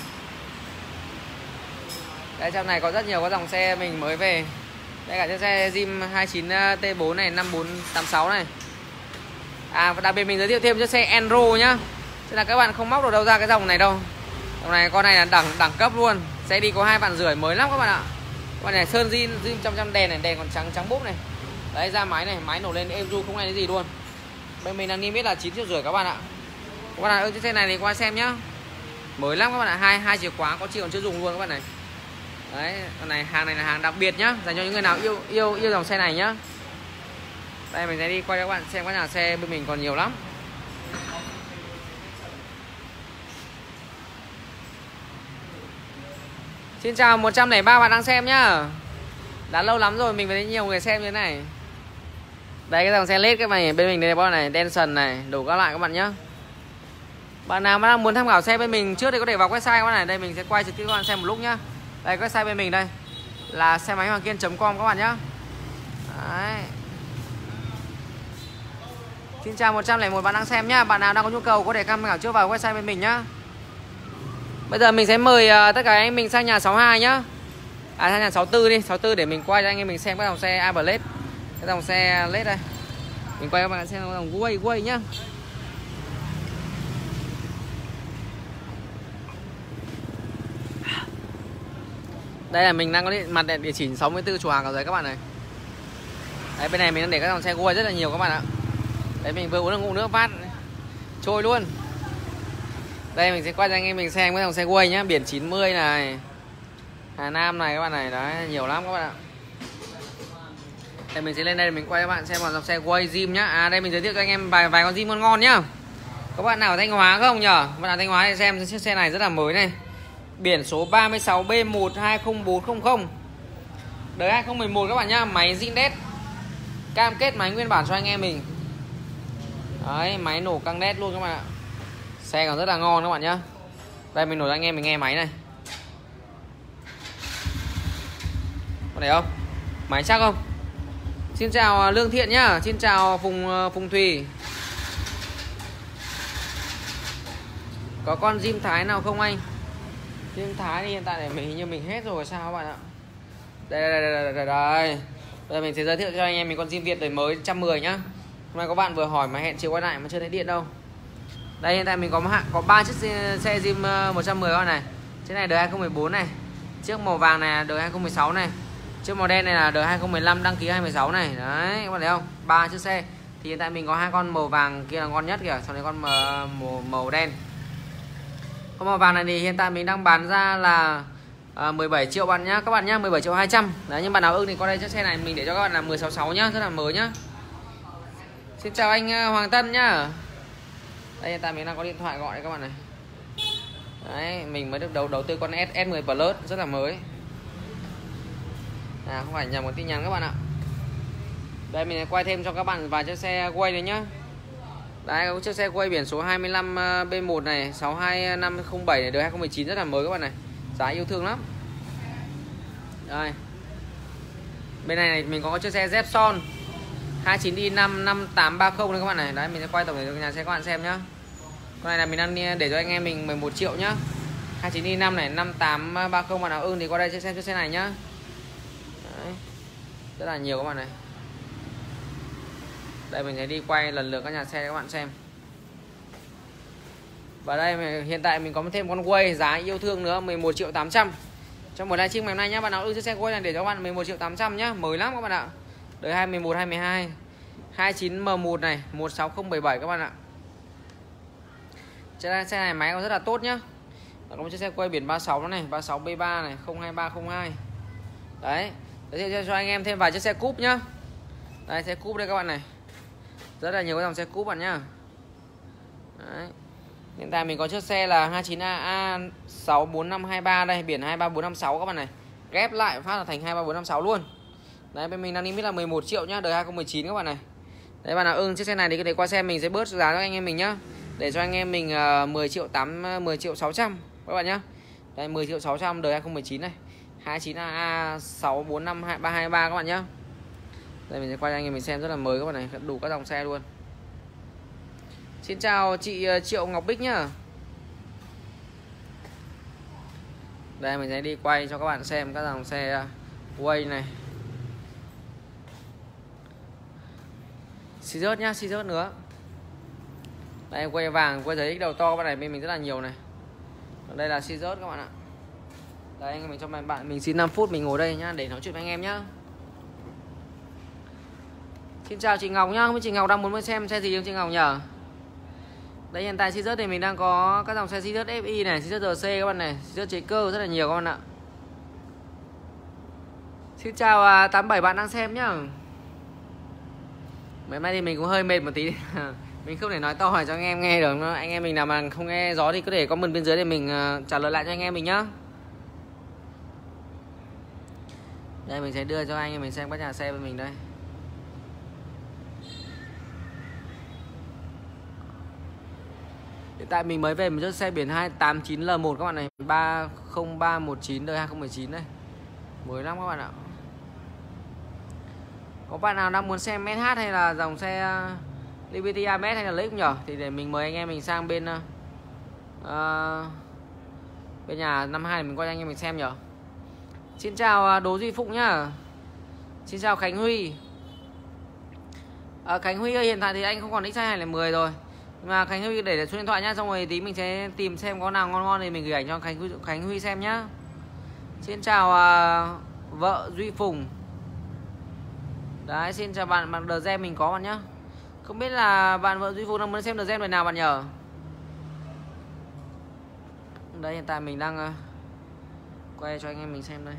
Đây trong này có rất nhiều các dòng xe mình mới về. Đây cả chiếc xe Jim 29T4 này, 5486 này. À đặc biệt mình giới thiệu thêm chiếc xe Enro nhá. Thế là các bạn không móc được đâu ra cái dòng này đâu. Dòng này con này là đẳng cấp luôn. Xe đi có 2,5 vạn mới lắm các bạn ạ. Con này sơn zin trong đèn này, đèn còn trắng búp này. Đấy ra máy này, máy nổ lên êm ru không ai cái gì luôn. Bên mình đang niêm yết là 9,5 triệu các bạn ạ. Các bạn nào ưng chiếc xe này thì qua xem nhá. Mới lắm các bạn ạ, hai chìa khóa có chiếc còn chưa dùng luôn các bạn này. Đấy, con này hàng này là hàng đặc biệt nhá, dành cho những người nào yêu dòng xe này nhá. Đây mình sẽ đi quay cho các bạn xem các nhà xe bên mình còn nhiều lắm. Xin chào 103 bạn đang xem nhá. Đã lâu lắm rồi mình thấy nhiều người xem như thế này. Đây cái dòng xe led các bạn bên mình đây bọn này, Denson này, đủ các loại các bạn nhá. Bạn nào mà đang muốn tham khảo xe bên mình trước thì có thể vào website các bạn này, đây mình sẽ quay trực tiếp các bạn xem một lúc nhá. Đây website bên mình đây là xe máy hoàng kiên.com các bạn nhá. Đấy. Xin chào 101 bạn đang xem nhá. Bạn nào đang có nhu cầu có thể tham khảo trước vào website bên mình nhá. Bây giờ mình sẽ mời tất cả anh mình sang nhà 62 nhá. À sang nhà 64 đi, 64 để mình quay cho anh em mình xem cái dòng xe Airblade. Cái dòng xe led đây. Mình quay các bạn xem dòng Way nhá. Đây là mình đang có mặt địa chỉ 64 chùa Hàng ở dưới các bạn này. Đấy bên này mình đang để các dòng xe Way rất là nhiều các bạn ạ. Đấy mình vừa uống được ngụm nước phát trôi luôn. Đây mình sẽ quay cho anh em mình xem cái dòng xe Way nhá, biển 90 này, Hà Nam này các bạn này, đấy nhiều lắm các bạn ạ. Đây mình sẽ lên đây để mình quay cho các bạn xem một dòng xe Way Jim nhá. À đây mình giới thiệu cho anh em vài con Jim ngon nhá. Các bạn nào ở Thanh Hóa không nhở? Các bạn nào Thanh Hóa thì xem chiếc xe này rất là mới này. Biển số 36B120400. Đời 2011 các bạn nhá, máy zin đét. Cam kết máy nguyên bản cho anh em mình. Đấy, máy nổ căng đét luôn các bạn ạ. Xe còn rất là ngon các bạn nhá. Đây mình nổ cho anh em mình nghe máy này. Có thấy không? Máy chắc không? Xin chào Lương Thiện nhá, xin chào Phùng Thùy. Có con Jim Thái nào không anh? Jim Thái thì hiện tại để hình như mình hết rồi sao các bạn ạ. Đây. Bây giờ mình sẽ giới thiệu cho anh em mình con Jim Việt đời mới 110 nhá. Hôm nay có bạn vừa hỏi mà hẹn chiều quay lại mà chưa thấy điện đâu. Đây hiện tại mình có 3 chiếc xe Jim 110 con này. Chiếc này đời 2014 này. Chiếc màu vàng này là đời 2016 này. Chiếc màu đen này là đời 2015 đăng ký 2016 này. Đấy, các bạn thấy không? 3 chiếc xe. Thì hiện tại mình có 2 con màu vàng kia là ngon nhất kìa, sau đấy con màu đen. Con màu vàng này thì hiện tại mình đang bán ra là 17 triệu bạn nhá, các bạn nhá, 17.200.000. Đấy, nhưng bạn nào ưng thì qua đây chiếc xe này mình để cho các bạn là 1066 nhá, rất là mới nhá. Xin chào anh Hoàng Tân nhá. Đây hiện tại mình đang có điện thoại gọi đấy các bạn này. Đấy, mình mới được đầu tư con S10 Plus rất là mới. À không phải nhầm một tin nhắn các bạn ạ. Đây mình sẽ quay thêm cho các bạn vài chiếc xe Way đấy nhá. Đấy có chiếc xe Way biển số 25B1 này, 62507 này, đời 2019 rất là mới các bạn này. Giá yêu thương lắm. Đây. Bên này mình có chiếc xe Zepson 29i5 5830 này các bạn này. Đấy mình sẽ quay tổng thể cho nhà xe các bạn xem nhá. Con này là mình đang để cho anh em mình 11 triệu nhá. 29i5 này, 5830, bạn nào ưng thì qua đây xem chiếc xe này nhá. Đấy. Rất là nhiều các bạn này. Đây mình sẽ đi quay lần lượt các nhà xe các bạn xem. Và đây hiện tại mình có thêm con Way giá yêu thương nữa 11.800.000 trong buổi livestream ngày hôm nay nhá. Bạn nào ưng chiếc xe Way này để cho các bạn 11.800.000 nhá, mới lắm các bạn ạ. Đời 2011 22 29M1 này, 16077 các bạn ạ. Xe này máy còn rất là tốt nhá. Có một chiếc xe Way biển 36 này, 36B3 này, 02302. Đấy, giới thiệu cho anh em thêm vài chiếc xe cúp nhá. Đây xe cúp đây các bạn này. Rất là nhiều cái dòng xe cúp bạn nhá. Đấy. Hiện tại mình có chiếc xe là 29AA 64523 đây, biển 23456 các bạn này. Ghép lại phát là thành 23456 luôn. Đấy bên mình đang niêm yết là 11 triệu nhá, đời 2019 các bạn này. Đấy, bạn nào ưng chiếc xe này thì có thể qua xem, mình sẽ bớt giá cho anh em mình nhá. Để cho anh em mình 10 triệu 600 các bạn nhá. Đây 10 triệu 600 đời 2019 này. 29A64522323 các bạn nhá. Đây mình sẽ quay cho anh em mình xem, rất là mới các bạn này, đủ các dòng xe luôn. Xin chào chị Triệu Ngọc Bích nhá. Đây mình sẽ đi quay cho các bạn xem các dòng xe Way này. Xì rớt nhá, xì rớt nữa. Đây quay vàng, quay giấy đầu to các bạn này, bên mình rất là nhiều này. Đây là xì rớt các bạn ạ. Đây anh em mình cho bạn mình xin 5 phút mình ngồi đây nhá để nói chuyện với anh em nhá. Xin chào chị Ngọc nhá, không biết chị Ngọc đang muốn xem xe gì không chị Ngọc nhỉ? Đây hiện tại xì rớt thì mình đang có các dòng xe xì rớt FI này, xì rớt RC các bạn này, xì rớt chế cơ rất là nhiều các bạn ạ. Xin chào 87 bạn đang xem nhá. Mấy hôm nay thì mình cũng hơi mệt một tí. Mình không thể nói to hỏi cho anh em nghe được. Anh em mình nào mà không nghe gió thì có thể comment bên dưới để mình trả lời lại cho anh em mình nhá. Đây mình sẽ đưa cho anh em mình xem các nhà xe bên mình đây. Hiện tại mình mới về một chiếc xe biển 289L1 các bạn này, 30319 đời 2019 đây. Mới lắm các bạn ạ. Có bạn nào đang muốn xem SH hay là dòng xe Liberty AMS hay là lấy không nhở? Thì để mình mời anh em mình sang bên bên nhà 52 để mình quay anh em mình xem nhở. Xin chào Đỗ Duy Phụng nhá. Xin chào Khánh Huy. Khánh Huy ơi, hiện tại thì anh không còn X210 rồi. Mà Khánh Huy để số điện thoại nhá, xong rồi tí mình sẽ tìm xem có nào ngon ngon thì mình gửi ảnh cho Khánh Huy xem nhá. Xin chào vợ Duy Phùng. Đấy, xin chào bạn The Gem mình có bạn nhá. Không biết là bạn vợ Duy Phùng đang muốn xem The Gem đời nào bạn nhờ. Đây hiện tại mình đang quay cho anh em mình xem đây.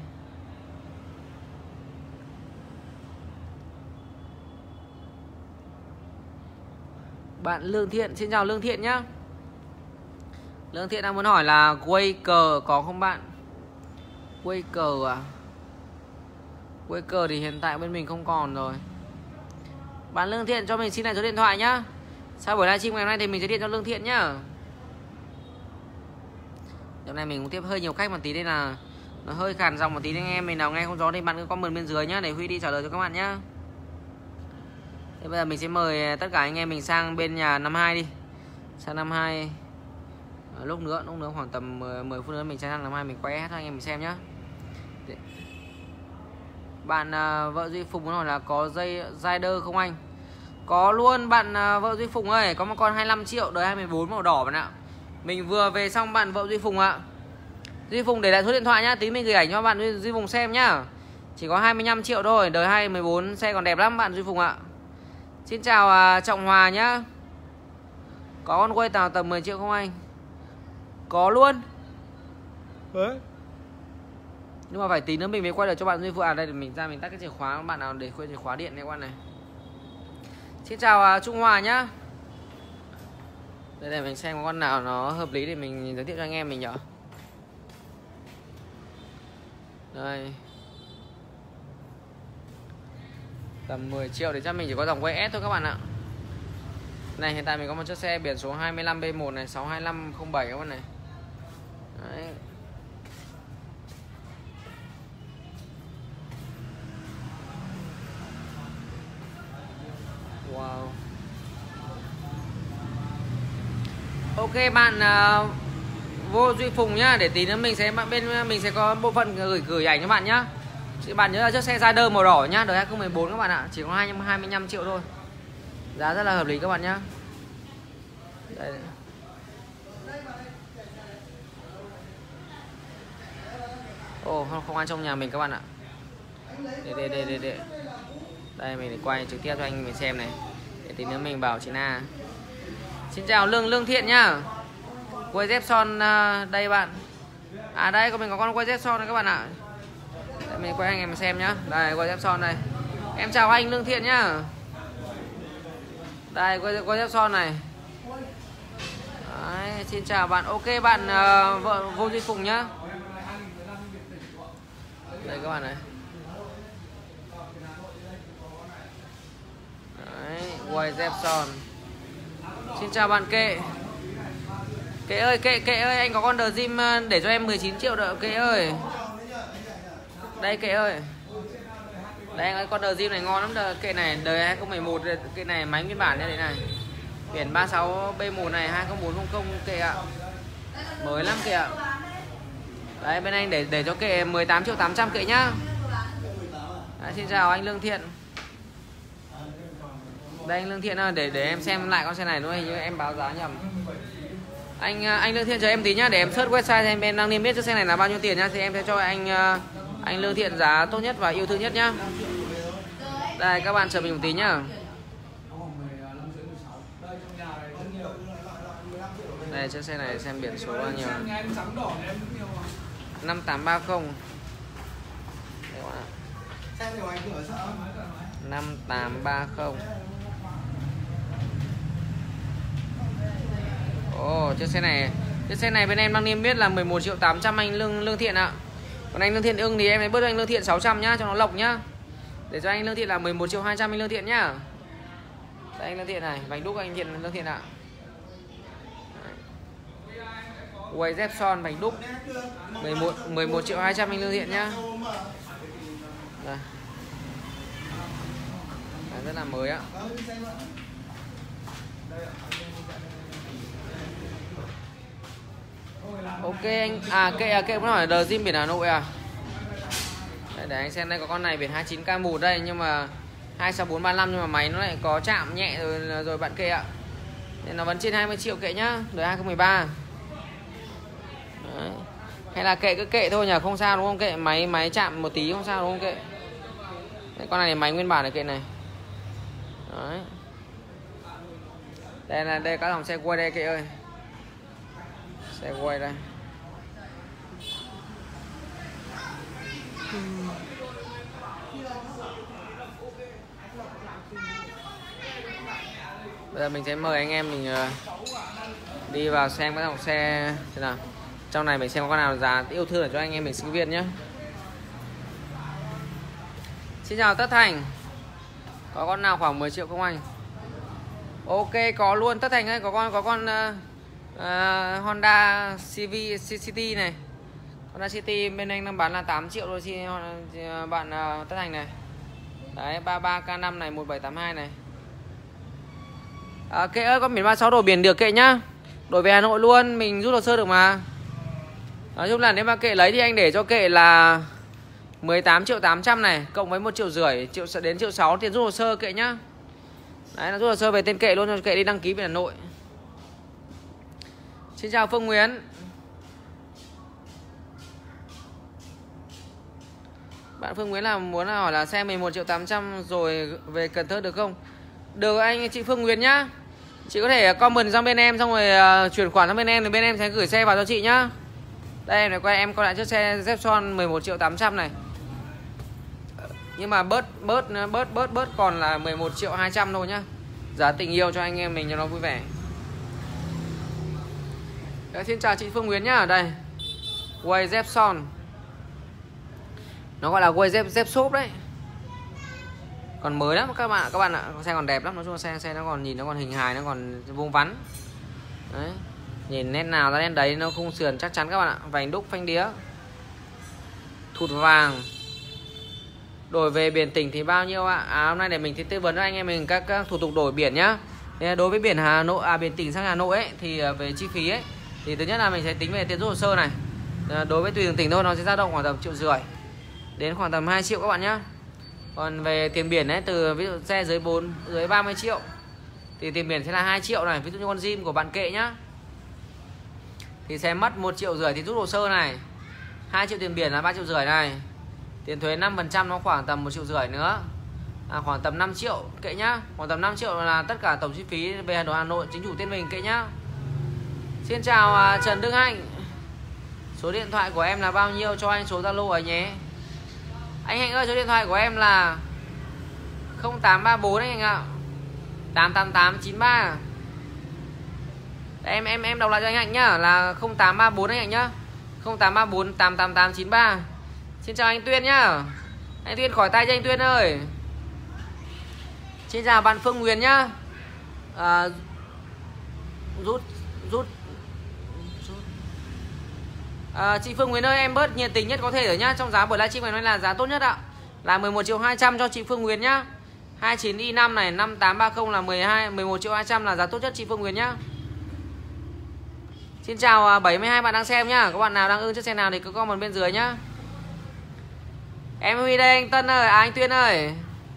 Bạn Lương Thiện, xin chào Lương Thiện nhá. Lương Thiện đang muốn hỏi là Quaker có không bạn? Quaker à? Quaker thì hiện tại bên mình không còn rồi. Bạn Lương Thiện cho mình xin lại số điện thoại nhá. Sau buổi livestream ngày hôm nay thì mình sẽ điện cho Lương Thiện nhá. Hôm nay mình cũng tiếp hơi nhiều khách một tí nên là nó hơi khàn giọng một tí, nên anh em mình nào nghe không rõ thì bạn cứ comment bên dưới nhá để Huy đi trả lời cho các bạn nhá. Thế bây giờ mình sẽ mời tất cả anh em mình sang bên nhà 52 đi. Sang 52 lúc nữa khoảng tầm 10 phút nữa mình sẽ sang 52 mình quay hết cho anh em mình xem nhá. Bạn vợ Duy Phùng muốn hỏi là có dây rider không anh? Có luôn bạn vợ Duy Phùng ơi, có một con 25 triệu đời 2014 màu đỏ bạn ạ. Mình vừa về xong bạn vợ Duy Phùng ạ. Duy Phùng để lại số điện thoại nhá, tí mình gửi ảnh cho bạn Duy Phùng xem nhá. Chỉ có 25 triệu thôi, đời 2014, xe còn đẹp lắm bạn Duy Phùng ạ. Xin chào Trọng Hòa nhá. Có con quay tàu tầm 10 triệu không anh? Có luôn. Đấy. Nhưng mà phải tí nữa mình mới quay được cho bạn Duy Phụng. Đây để mình ra mình tắt cái chìa khóa, bạn nào để quên chìa khóa điện này các bạn này. Xin chào Trung Hòa nhá. Đây để mình xem có con nào nó hợp lý để mình giới thiệu cho anh em mình nhở. Đây. Tầm 10 triệu để cho mình chỉ có dòng quay S thôi các bạn ạ. Này hiện tại mình có một chiếc xe biển số 25B1 này, 62507 các bạn này. Đấy. Wow. Ok bạn Vô Duy Phùng nhá, để tí nữa mình sẽ bên mình sẽ có bộ phận gửi ảnh cho bạn nhá. Chị bạn nhớ là chiếc xe Rider màu đỏ nhá, đời 2014 các bạn ạ, chỉ có 25 triệu thôi. Giá rất là hợp lý các bạn nhá. Đây. Ồ, không ai trong nhà mình các bạn ạ. Để. Đây mình quay trực tiếp cho anh mình xem này. Để tí nữa mình bảo chị Na. Xin chào Lương Thiện nhá. Quay dép son đây bạn. À đây mình có con quay dép son này các bạn ạ. Đây, mình quay anh em xem nhá. Đây quay dép son này. Em chào anh Lương Thiện nhá. Đây quay dép son này. Đấy, xin chào bạn. Ok bạn vợ Vô Duy Phùng nhá. Đây các bạn này. Đấy, Quầy dép son. Xin chào bạn Kệ. Kệ ơi, Kệ ơi, anh có con The Gym để cho em 19 triệu đợi Kệ ơi. Đây Kệ ơi. Đây anh ơi, con The Gym này ngon lắm, Kệ này đời 2011, Kệ này máy nguyên bản như thế này. Biển 36B1 này 20400 Kệ ạ. Mới lắm Kệ ạ. Đấy bên anh để cho Kệ 18.800.000 Kệ nhá. Đấy, xin chào anh Lương Thiện. Đây anh Lương Thiện để em xem lại con xe này nữa, hình như em báo giá nhầm. Anh Lương Thiện chờ em tí nhá, để em search website xem em đang niêm yết cho xe này là bao nhiêu tiền nhá, thì em sẽ cho anh Lương Thiện giá tốt nhất và yêu thương nhất nhá. Đây các bạn chờ mình một tí nhá. Đây chiếc xe này xem biển số bao nhiêu. 5830. 5830. Ồ, chiếc xe này bên em đang niêm yết là 11.800.000 anh Lương Thiện ạ. Còn anh Lương Thiện ưng thì em phải bớt cho anh Lương Thiện 600 nhá, cho nó lộc nhá. Để cho anh Lương Thiện là 11.200.000 anh Lương Thiện nhá. Đây anh Lương Thiện này, vành đúc anh Lương Thiện ạ. Quầy dép son vành đúc 11.200.000 anh Lương Thiện nhá. Đây. Rất là mới ạ. Ok anh Kệ muốn hỏi The Gym biển Hà Nội à? Đây, để anh xem đây, có con này biển 29K1 đây, nhưng mà 26435, nhưng mà máy nó lại có chạm nhẹ rồi bạn Kệ ạ. Nên nó vẫn trên 20 triệu Kệ nhá, đời 2013. Đấy. Hay là Kệ cứ kệ thôi nhỉ, không sao đúng không Kệ? Máy chạm một tí không sao đúng không Kệ? Đấy, con này máy nguyên bản này Kệ này. Đấy. Đây các dòng xe quay đây Kệ ơi. Xe quay đây. Bây giờ mình sẽ mời anh em mình đi vào xem các dòng xe thế nào. Trong này mình xem có con nào giá yêu thương để cho anh em mình sinh viên nhé. Xin chào Tất Thành. Có con nào khoảng 10 triệu không anh? Ok có luôn Tất Thành ơi, có con Honda City này. Honda City bên anh đang bán là 8 triệu rồi, xin bạn Tất Thành này. Đấy 33K5 này 1782 này. Kệ ơi, con biển 36 đổi biển được Kệ nhá. Đổi về Hà Nội luôn, mình rút hồ sơ được mà. Nói chung là nếu mà Kệ lấy thì anh để cho Kệ là 18.800.000 này, cộng với 1,5 triệu đến 1,6 triệu tiền rút hồ sơ Kệ nhá. Đấy, nó rút hồ sơ về tên Kệ luôn cho Kệ đi đăng ký về Hà Nội. Xin chào Phương Nguyễn. Bạn Phương Nguyễn là muốn hỏi là xe 11.800.000 rồi về Cần Thơ được không? Được anh chị Phương Nguyễn nhá. Chị có thể comment sang bên em, xong rồi chuyển khoản sang bên em, thì bên em sẽ gửi xe vào cho chị nhá. Đây này, quay em coi lại chiếc xe dép son 11.800.000 này. Nhưng mà bớt còn là 11.200.000 thôi nhá. Giá tình yêu cho anh em mình cho nó vui vẻ. Đấy, xin chào chị Phương Nguyễn nhá. Đây quay dép son, nó gọi là quay dép xốp đấy, còn mới lắm các bạn ạ. Xe còn đẹp lắm, nói chung là xe nó còn nhìn nó còn hình hài, nó còn vuông vắn đấy, nhìn nét nào ra nét đấy, nó không sườn chắc chắn các bạn ạ. Vành đúc phanh đĩa thụt vàng. Đổi về biển tỉnh thì bao nhiêu ạ? Hôm nay để mình tư vấn cho anh em mình các thủ tục đổi biển nhá. Đối với biển Hà Nội biển tỉnh sang Hà Nội ấy, thì về chi phí ấy, thì thứ nhất là mình sẽ tính về tiền rút hồ sơ này. Đối với tùy từng tỉnh thôi, nó sẽ dao động khoảng tầm 1,5 triệu đến khoảng tầm 2 triệu các bạn nhá. Còn về tiền biển ấy, từ ví dụ xe dưới 30 triệu thì tiền biển sẽ là 2 triệu này. Ví dụ như con Gym của bạn Kệ nhá, thì sẽ mất 1,5 triệu thì rút hồ sơ này, 2 triệu tiền biển là 3,5 triệu này. Tiền thuế 5% nó khoảng tầm 1,5 triệu nữa, khoảng tầm 5 triệu Kệ nhá. Khoảng tầm 5 triệu là tất cả tổng chi phí về Hà Nội, chính chủ tên mình Kệ nhá. Xin chào Trần Đức Hạnh. Số điện thoại của em là bao nhiêu, cho anh số Zalo ấy nhé. Anh Hạnh ơi, số điện thoại của em là 0834 anh ạ, 88893. Em đọc lại cho anh Hạnh nhá, là 0834 anh Hạnh nhá, 0834 88893. Xin chào anh Tuyên nhá. Anh Tuyên khỏi tay cho anh Tuyên ơi. Xin chào bạn Phương Nguyễn nhá. à, rút rút chị Phương Nguyễn ơi, em bớt nhiệt tình nhất có thể rồi nhá. Trong giá buổi livestream này nói là giá tốt nhất ạ, là 11.200.000 cho chị Phương Nguyễn nhá. 29i5 này 5830 là 11.200.000 là giá tốt nhất chị Phương Nguyễn nhá. Xin chào 72 bạn đang xem nhá. Các bạn nào đang ưng chiếc xe nào thì cứ comment bên dưới nhá. Em Huy đây, anh Tân ơi, anh Tuyên ơi.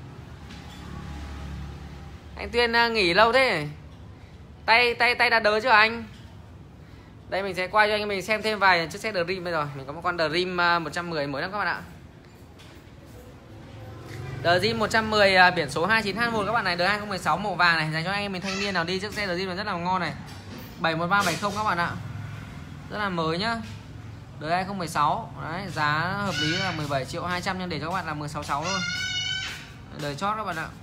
Anh Tuyên nghỉ lâu thế. Tay đã đỡ chưa anh? Đây mình sẽ quay cho anh mình xem thêm vài chiếc xe Dream bây giờ. Mình có một con Dream 110 mới lắm các bạn ạ. Dream 110 biển số 29H1 các bạn này, đời 2016 màu vàng này, dành cho anh em mình thanh niên nào đi chiếc xe Dream này rất là ngon này. 71370 các bạn ạ. Rất là mới nhá. Đời 2016. Đấy, giá hợp lý là 17.200.000 nhưng để cho các bạn là 16.600 thôi. Đời chót các bạn ạ.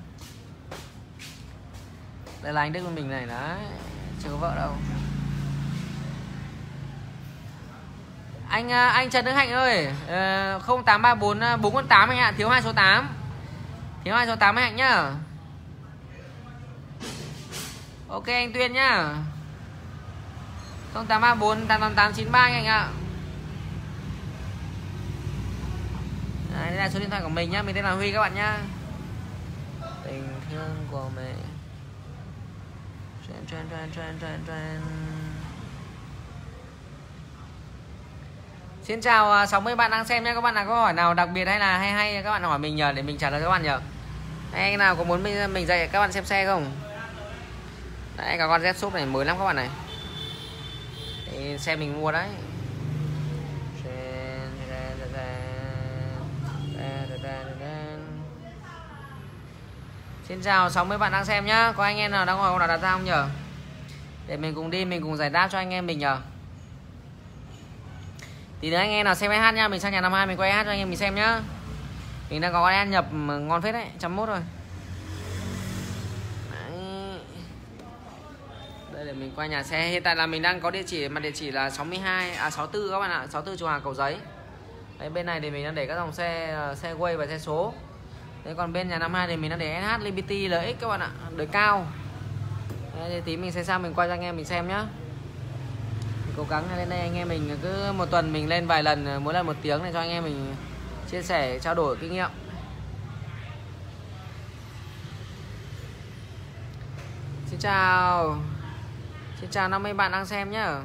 Đây là anh Đức của mình này đấy, chưa có vợ đâu. Anh Trần Đức Hạnh ơi, 0834 418 anh ạ, thiếu 2 số 8. Thiếu 2 số 8 anh Hạnh nhá. Ok anh Tuyên nhá. 0834 88893 anh ạ. Đấy, đây là số điện thoại của mình nhá, mình tên là Huy các bạn nhá. Tình thương của mẹ. Xin chào 60 bạn đang xem nhé. Các bạn nào có hỏi nào đặc biệt hay là hay các bạn hỏi mình nhờ để mình trả lời các bạn nhờ. Hay anh nào có muốn mình dạy các bạn xem xe không? Đấy, cả con Z-Sub này mới lắm các bạn này. Thì xe mình mua đấy. Xin chào 60 bạn đang xem nhá. Có anh em nào đang hỏi nào đặt ra không nhờ? Để mình cùng đi, mình cùng giải đáp cho anh em mình nhờ. Thì nữa anh em nào xem hát nhá, mình sang nhà 52 mình quay hát cho anh em mình xem nhá. Mình đang có con em nhập ngon phết đấy, 101 rồi. Đấy. Đây để mình quay nhà xe. Hiện tại là mình đang có địa chỉ, mà địa chỉ là 64 các bạn ạ, 64 Chùa Hà Cầu Giấy. Đấy, bên này thì mình đang để các dòng xe Way và xe số. Đấy, còn bên nhà 52 thì mình đang để SH Liberty LX các bạn ạ, đời cao. Đấy, thì tí mình sẽ sang mình quay cho anh em mình xem nhá. Mình cố gắng lên đây anh em mình cứ một tuần mình lên vài lần, mỗi lần 1 tiếng để cho anh em mình chia sẻ trao đổi kinh nghiệm. Xin chào 50 bạn đang xem nhá.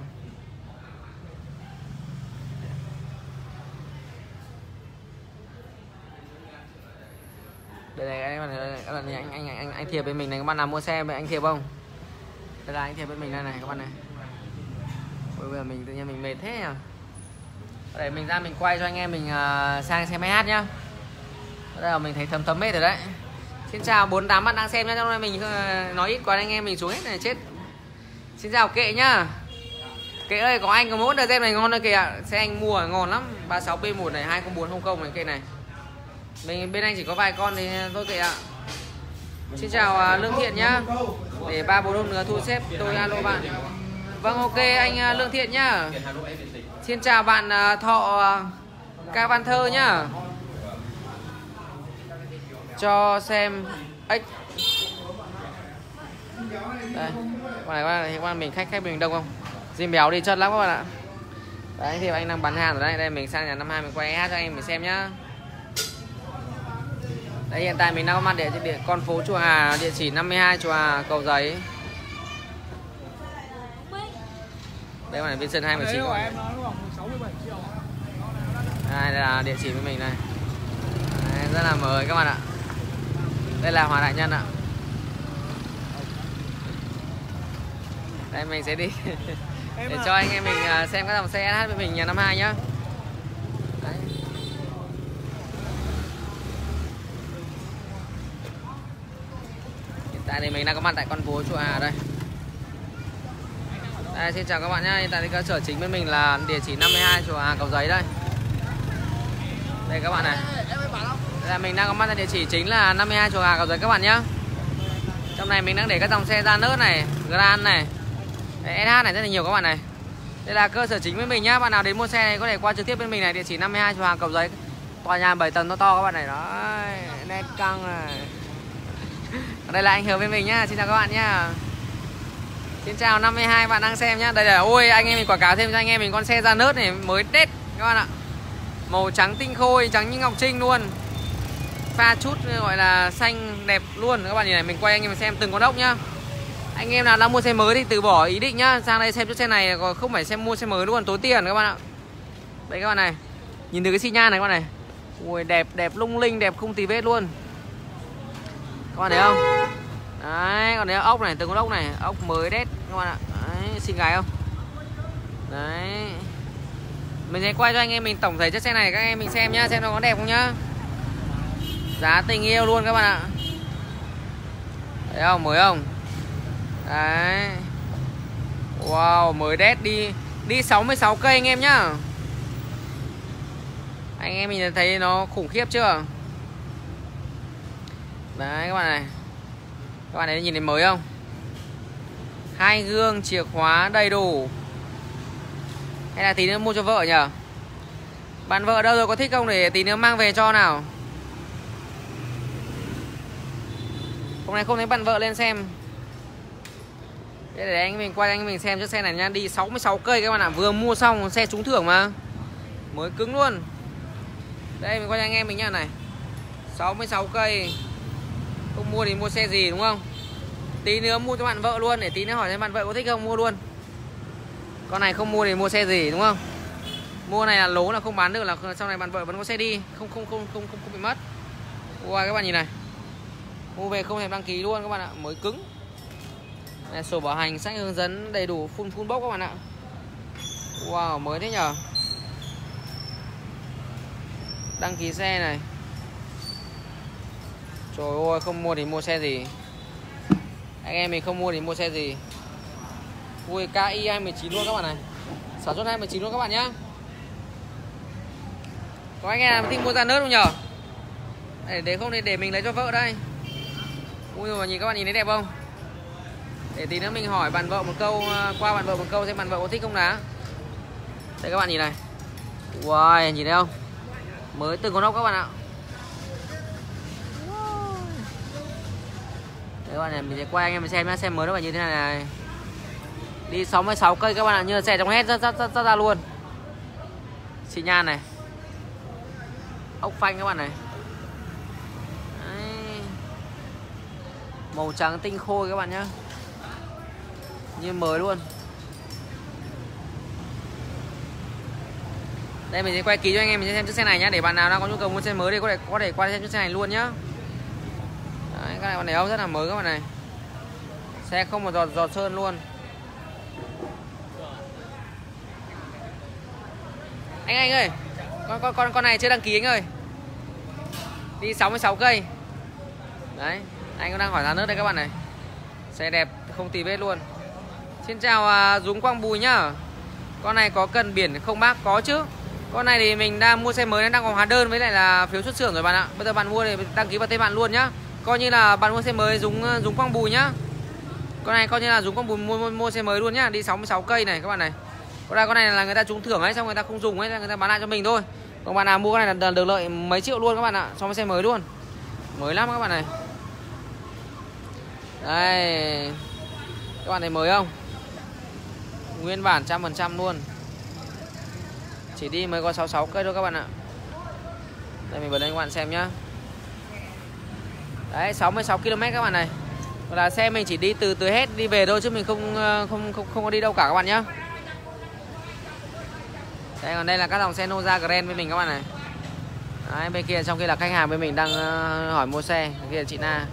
Đây anh Thiệp bên mình này, các bạn nào mua xe với anh Thiệp không? Đây là anh Thiệp bên mình đây này các bạn này. Bây giờ mình tự nhiên mình mệt thế nhỉ. Để mình ra mình quay cho anh em mình sang xem máy hát nhá. Đây là mình thấy thấm mệt rồi đấy. Xin chào 48 bạn đang xem nhá. Trong này mình nói ít quá anh em mình xuống hết này chết. Xin chào Kệ nhá. Kệ ơi, có anh có mỗi đợt xem này ngon thôi kìa. Xe anh mua ngon lắm, 36P1 này, 20400 này, cây này. Mình bên anh chỉ có vài con thì thôi kệ ạ. Xin chào Lương Thiện nhá. Để 3-4 hôm nữa thu xếp tôi alo bạn. Vâng ok anh Lương Thiện nhá. Xin chào bạn Thọ Ca Văn Thơ nhá. Cho xem X. Đây, con này các bạn mình khách mình đông không? Diêm béo đi chất lắm các bạn ạ. Đấy thì anh đang bán hàng ở đây, đây mình sang nhà 52 mình quay hát cho anh em mình xem nhá. Đây hiện tại mình đang có mặt địa con phố Chùa Hà, địa chỉ 52 Chùa Hà Cầu Giấy. Đây là Vincent 219 của em. Đây là địa chỉ với mình này. Đấy, rất là mới các bạn ạ. Đây là Hòa Đại Nhân ạ. Đây mình sẽ đi để cho anh em mình xem các dòng xe SH với mình nhà 52 nhá. Đấy. Hiện tại thì mình đang có mặt tại con phố Chùa Hà đây. Đây, xin chào các bạn nhé. Hiện tại thì cơ sở chính bên mình là địa chỉ 52 Chùa Hà Cầu Giấy đây. Đây các bạn này. Đây là mình đang có mặt tại địa chỉ chính là 52 Chùa Hà Cầu Giấy các bạn nhé. Trong này mình đang để các dòng xe Ranus này, Grand này, SH này rất là nhiều các bạn này. Đây là cơ sở chính bên mình nhá. Bạn nào đến mua xe này có thể qua trực tiếp bên mình này, địa chỉ 52 Chùa Hà Cầu Giấy. Tòa nhà 7 tầng to các bạn này. Đấy, nét căng này. Đây là anh Hờ bên mình nhá. Xin chào các bạn nhá. Xin chào 52 bạn đang xem nhá. Đây là ôi anh em mình quảng cáo thêm cho anh em mình con xe Ra Nớt này mới test các bạn ạ. Màu trắng tinh khôi, trắng như ngọc trinh luôn. Pha chút gọi là xanh đẹp luôn các bạn nhìn này, mình quay anh em xem từng con ốc nhá. Anh em nào đang mua xe mới thì từ bỏ ý định nhá, sang đây xem chiếc xe này, còn không phải xem mua xe mới luôn, tốn tiền các bạn ạ. Đây các bạn này. Nhìn từ cái xi nhan này các bạn này. Ui đẹp đẹp lung linh, đẹp không tì vết luôn. Các bạn thấy không? Đấy, còn đấy ốc này, từng con ốc này, ốc mới đét các bạn ạ. Đấy, xinh gái không? Đấy. Mình sẽ quay cho anh em mình tổng thể chiếc xe này các em mình xem nhá, xem nó có đẹp không nhá. Giá tình yêu luôn các bạn ạ. Thấy không, mới không? Đấy. Wow, mới đét đi 66 cây anh em nhá. Anh em mình thấy nó khủng khiếp chưa? Đấy các bạn này. Các bạn ấy nhìn thấy mới không? Hai gương, chìa khóa đầy đủ. Hay là tí nữa mua cho vợ nhỉ? Bạn vợ đâu rồi, có thích không để tí nữa mang về cho nào? Hôm nay không thấy bạn vợ lên xem. Để anh mình quay anh mình xem chiếc xe này nha. Đi 66 cây các bạn ạ. Vừa mua xong, xe trúng thưởng mà. Mới cứng luôn. Đây mình quay cho anh em mình nhá này. 66 cây. Không mua thì mua xe gì đúng không? Tí nữa mua cho bạn vợ luôn, để tí nữa hỏi xem bạn vợ có thích không mua luôn. Con này không mua thì mua xe gì đúng không? Mua này là lố là không bán được, là sau này bạn vợ vẫn có xe đi, không bị mất. Wow, các bạn nhìn này. Mua về không thèm đăng ký luôn các bạn ạ, mới cứng. Này, sổ bảo hành, sách hướng dẫn đầy đủ, full box các bạn ạ. Wow, mới thế nhở. Đăng ký xe này. Trời ơi, không mua thì mua xe gì? Anh em mình không mua thì mua xe gì? Ui, KI 219 luôn các bạn này. Sản xuất 219 luôn các bạn nhá. Có anh em nào thích mua Ra Nớt không nhở? Để không để mình lấy cho vợ đây. Ui rồi, nhìn các bạn nhìn thấy đẹp không? Để tí nữa mình hỏi bạn vợ một câu, qua bạn vợ một câu xem bạn vợ có thích không đá. Đây các bạn nhìn này. Wow, nhìn thấy không? Mới từng con ốc các bạn ạ. Đấy các bạn này, mình sẽ quay anh em xem nhá, xem mới nó phải như thế này này. Đi 66 cây các bạn ạ, như xe trong hết rất ra luôn. Xi nhan này. Ốc phanh các bạn này. Đấy. Màu trắng tinh khôi các bạn nhá. Như mới luôn. Đây mình sẽ quay ký cho anh em mình xem chiếc xe này nhá, để bạn nào đang có nhu cầu mua xe mới thì có thể qua xem chiếc xe này luôn nhá. Đấy, các bạn thấy không, rất là mới các bạn này. Xe không một giọt sơn luôn. Anh ơi, con này chưa đăng ký anh ơi. Đi 66 cây. Đấy, anh cũng đang hỏi Ra Nớt đây các bạn này. Xe đẹp không tì vết luôn. Xin chào Dũng Quang Bùi nhá. Con này có cần biển không bác? Có chứ. Con này thì mình đang mua xe mới nên đang có hóa đơn với lại là phiếu xuất xưởng rồi bạn ạ. Bây giờ bạn mua thì đăng ký vào tên bạn luôn nhá. Coi như là bạn mua xe mới Dũng Quang Bùi nhá. Con này coi như là Dũng Quang Bùi mua xe mới luôn nhá. Đi 66 cây này các bạn này. Con này là người ta trúng thưởng ấy, xong người ta không dùng ấy, người ta bán lại cho mình thôi. Còn bạn nào mua con này là được lợi mấy triệu luôn các bạn ạ, so với xe mới luôn. Mới lắm các bạn này. Đây. Các bạn thấy mới không? Nguyên bản 100% luôn. Chỉ đi mới có 66 cây thôi các bạn ạ. Đây mình bật lên các bạn xem nhá. Đấy, 66 km các bạn này. Là xe mình chỉ đi từ hết đi về thôi chứ mình không có đi đâu cả các bạn nhá. Đây, còn đây là các dòng xe Noza Grand với mình các bạn này. Đấy, bên kia trong khi là khách hàng bên mình đang hỏi mua xe, bên kia là chị Na.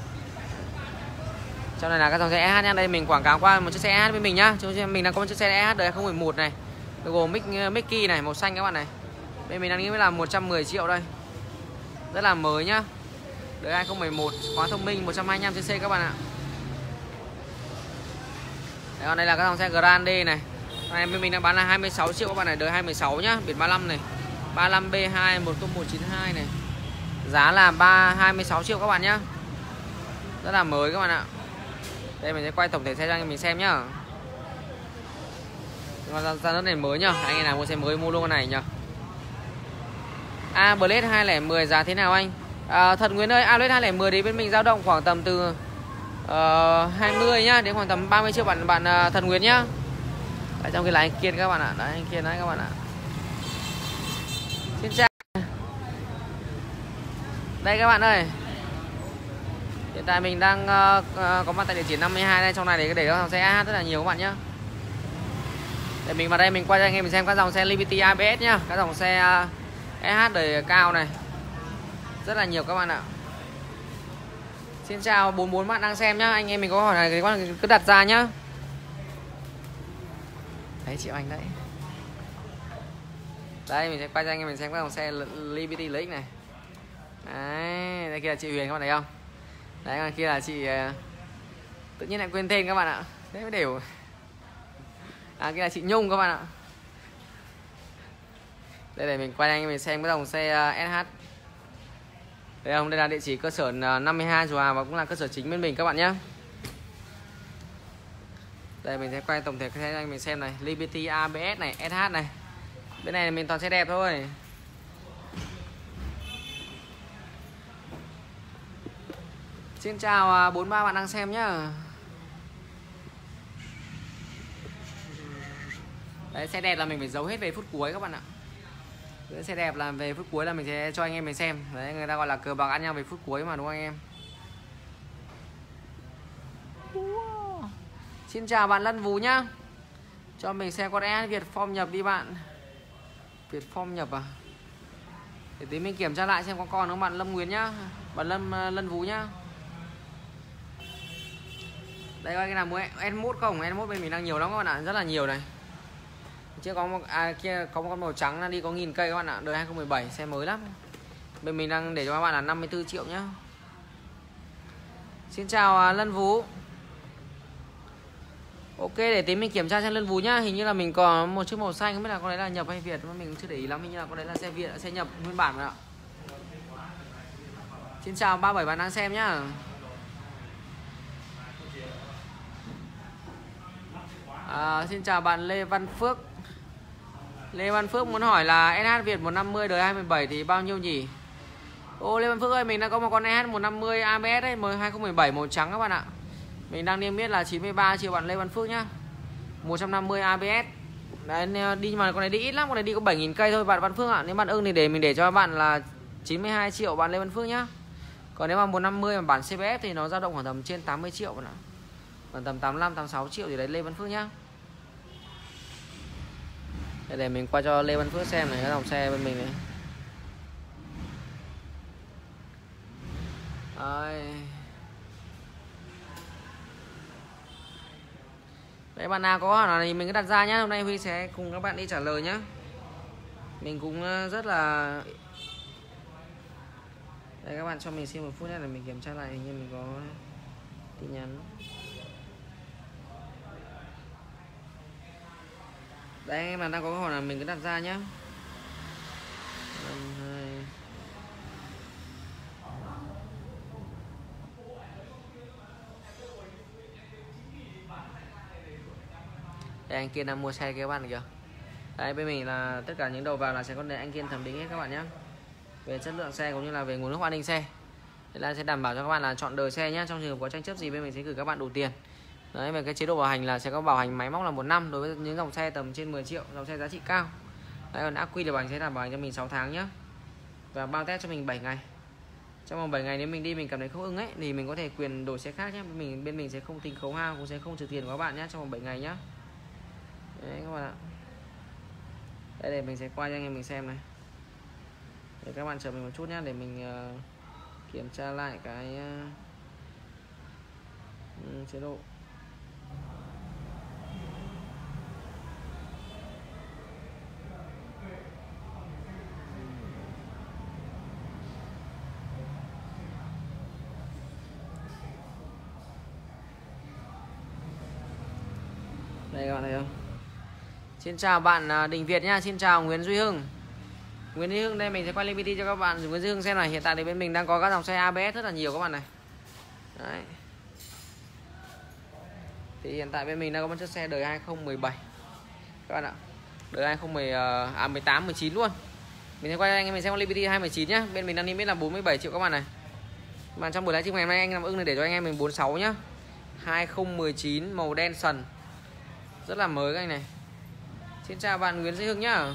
Trong này là các dòng xe SH nhá. Đây mình quảng cáo qua một chiếc xe SH bên mình nhá. Mình đang có một chiếc xe SH đời 2011 này. Gồm Mickey này, màu xanh các bạn này. Bên mình đang nghĩ là 110 triệu đây. Rất là mới nhá. Đời 2011, khóa thông minh 125cc các bạn ạ. Đấy, còn đây là các dòng xe Grande này. Này bên mình đang bán là 26 triệu các bạn này, đời 2016 nhá, biển 35 này. 35B2 10192 này. Giá là 26 triệu các bạn nhá. Rất là mới các bạn ạ. Đây mình sẽ quay tổng thể xe cho anh em mình xem nhá. Ra Nớt này mới nhá. Anh em nào mua xe mới mua luôn con này nhá. Blade 2010 giá thế nào anh? Thật Nguyễn ơi, Blade 2010 thì bên mình dao động khoảng tầm từ 20 nhá, đến khoảng tầm 30 triệu bạn Thần Nguyễn nhá. Đấy, trong cái là anh Kiên các bạn ạ. Đấy, anh Kiên đấy các bạn ạ. Xin chào. Đây các bạn ơi. Hiện tại mình đang có mặt tại địa chỉ 52 đây, trong này để các dòng xe AH rất là nhiều các bạn nhá. Để mình vào đây mình quay cho anh em mình xem các dòng xe Liberty ABS nhá, các dòng xe SH đời cao này. Rất là nhiều các bạn ạ. Xin chào 44 bạn đang xem nhá, anh em mình có hỏi này thì cứ đặt ra nhá. Đấy chị Anh đấy. Đây mình sẽ quay cho anh em mình xem các dòng xe Liberty LX này. Đấy, đây kia là chị Huyền các bạn thấy không? Đấy, còn kia là chị tự nhiên lại quên tên các bạn ạ. Thế mới đều. Kia là chị Nhung các bạn ạ. Đây để mình quay anh em mình xem cái dòng xe SH. Đây không, đây là địa chỉ cơ sở 52 Chùa Hà và cũng là cơ sở chính bên mình các bạn nhé. Đây mình sẽ quay tổng thể cho anh mình xem này, Liberty ABS này, SH này. Bên này mình toàn xe đẹp thôi. Xin chào 43 bạn đang xem nhá. Đấy, xe đẹp là mình phải giấu hết về phút cuối các bạn ạ. Cái xe đẹp là về phút cuối là mình sẽ cho anh em mình xem. Đấy, người ta gọi là cờ bạc ăn nhau về phút cuối mà đúng không anh em? Xin chào bạn Lân Vũ nhá. Cho mình xem con SH Việt Form nhập đi bạn. Việt Form nhập à? Để tí mình kiểm tra lại xem có còn không bạn Lâm Nguyễn nhá. Bạn Lân Vũ nhá. Đây coi cái nào mua S1 không? S1 bên mình đang nhiều lắm các bạn ạ, rất là nhiều này. Chứ có một kia có một con màu trắng đang đi có 1000 cây các bạn ạ, đời 2017 xe mới lắm. Bên mình đang để cho các bạn là 54 triệu nhá. Xin chào Lân Vũ. Ok, để tí mình kiểm tra xem Lân Vũ nhá. Hình như là mình còn một chiếc màu xanh, không biết là con đấy là nhập hay Việt mà mình chưa để ý lắm, hình như là con đấy là xe Việt, xe nhập nguyên bản rồi ạ. Xin chào 37 bạn đang xem nhá. Xin chào bạn Lê Văn Phước. Lê Văn Phước muốn hỏi là SH Việt 150 đời 2017 thì bao nhiêu nhỉ? Ô Lê Văn Phước ơi, mình đã có một con SH 150 ABS đấy, 2017 màu trắng các bạn ạ. Mình đang niêm yết là 93 triệu bạn Lê Văn Phước nhá. 150 ABS. Đấy, đi mà con này đi ít lắm, con này đi có 7000 cây thôi bạn Văn Phước ạ. Nếu bạn ưng thì để mình để cho bạn là 92 triệu bạn Lê Văn Phước nhá. Còn nếu mà 150 mà bản CBF thì nó dao động khoảng tầm trên 80 triệu bạn ạ. Còn tầm 85 86 triệu thì đấy Lê Văn Phước nhá. Để mình qua cho Lê Văn Phước xem này, cái dòng xe bên mình này. Đấy, bạn nào có hỏi thì mình cứ đặt ra nhá. Hôm nay Huy sẽ cùng các bạn đi trả lời nhá. Mình cũng rất là... Đây các bạn cho mình xin một phút nhé để mình kiểm tra lại, hình như mình có tin nhắn. Đấy, anh em mà đang có câu hỏi là mình cứ đặt ra nhá. 52. Đây, anh Kiên đang mua xe các bạn kìa. Đấy, bên mình là tất cả những đầu vào là sẽ có anh Kiên thẩm định hết các bạn nhé. Về chất lượng xe cũng như là về nguồn gốc an ninh xe. Thế là sẽ đảm bảo cho các bạn là chọn đời xe nhé. Trong trường hợp có tranh chấp gì bên mình sẽ gửi các bạn đủ tiền. Đấy, về cái chế độ bảo hành là sẽ có bảo hành máy móc là 1 năm đối với những dòng xe tầm trên 10 triệu, dòng xe giá trị cao. Đấy, còn ác quy là bảo hành sẽ đảm bảo hành cho mình 6 tháng nhé. Và bao test cho mình 7 ngày. Trong vòng 7 ngày nếu mình đi mình cảm thấy không ưng ấy thì mình có thể quyền đổi xe khác nhé. Bên mình sẽ không tính khấu hao, cũng sẽ không trừ tiền của các bạn nhé trong vòng 7 ngày nhé. Đấy các bạn ạ. Đây để mình sẽ quay cho anh em mình xem này. Để các bạn chờ mình một chút nhé để mình kiểm tra lại cái chế độ. Đây các bạn thấy không? Xin chào bạn Đình Việt nhá, xin chào Nguyễn Duy Hưng. Nguyễn Duy Hưng đây mình sẽ quay Liberty cho các bạn Nguyễn Duy Hưng xem này. Hiện tại thì bên mình đang có các dòng xe ABS rất là nhiều các bạn này. Đấy. Thì hiện tại bên mình đang có một chiếc xe đời 2017 các bạn ạ. Đời 2018 19 luôn. Mình sẽ quay anh em mình xem con Liberty 2019 nhá. Bên mình đang niêm yết là 47 triệu các bạn này. Mà trong buổi livestream ngày hôm nay anh làm ưng này để cho anh em mình 46 nhá. 2019 màu đen sần. Rất là mới các anh này. Xin chào bạn Nguyễn Duy Hưng nhá.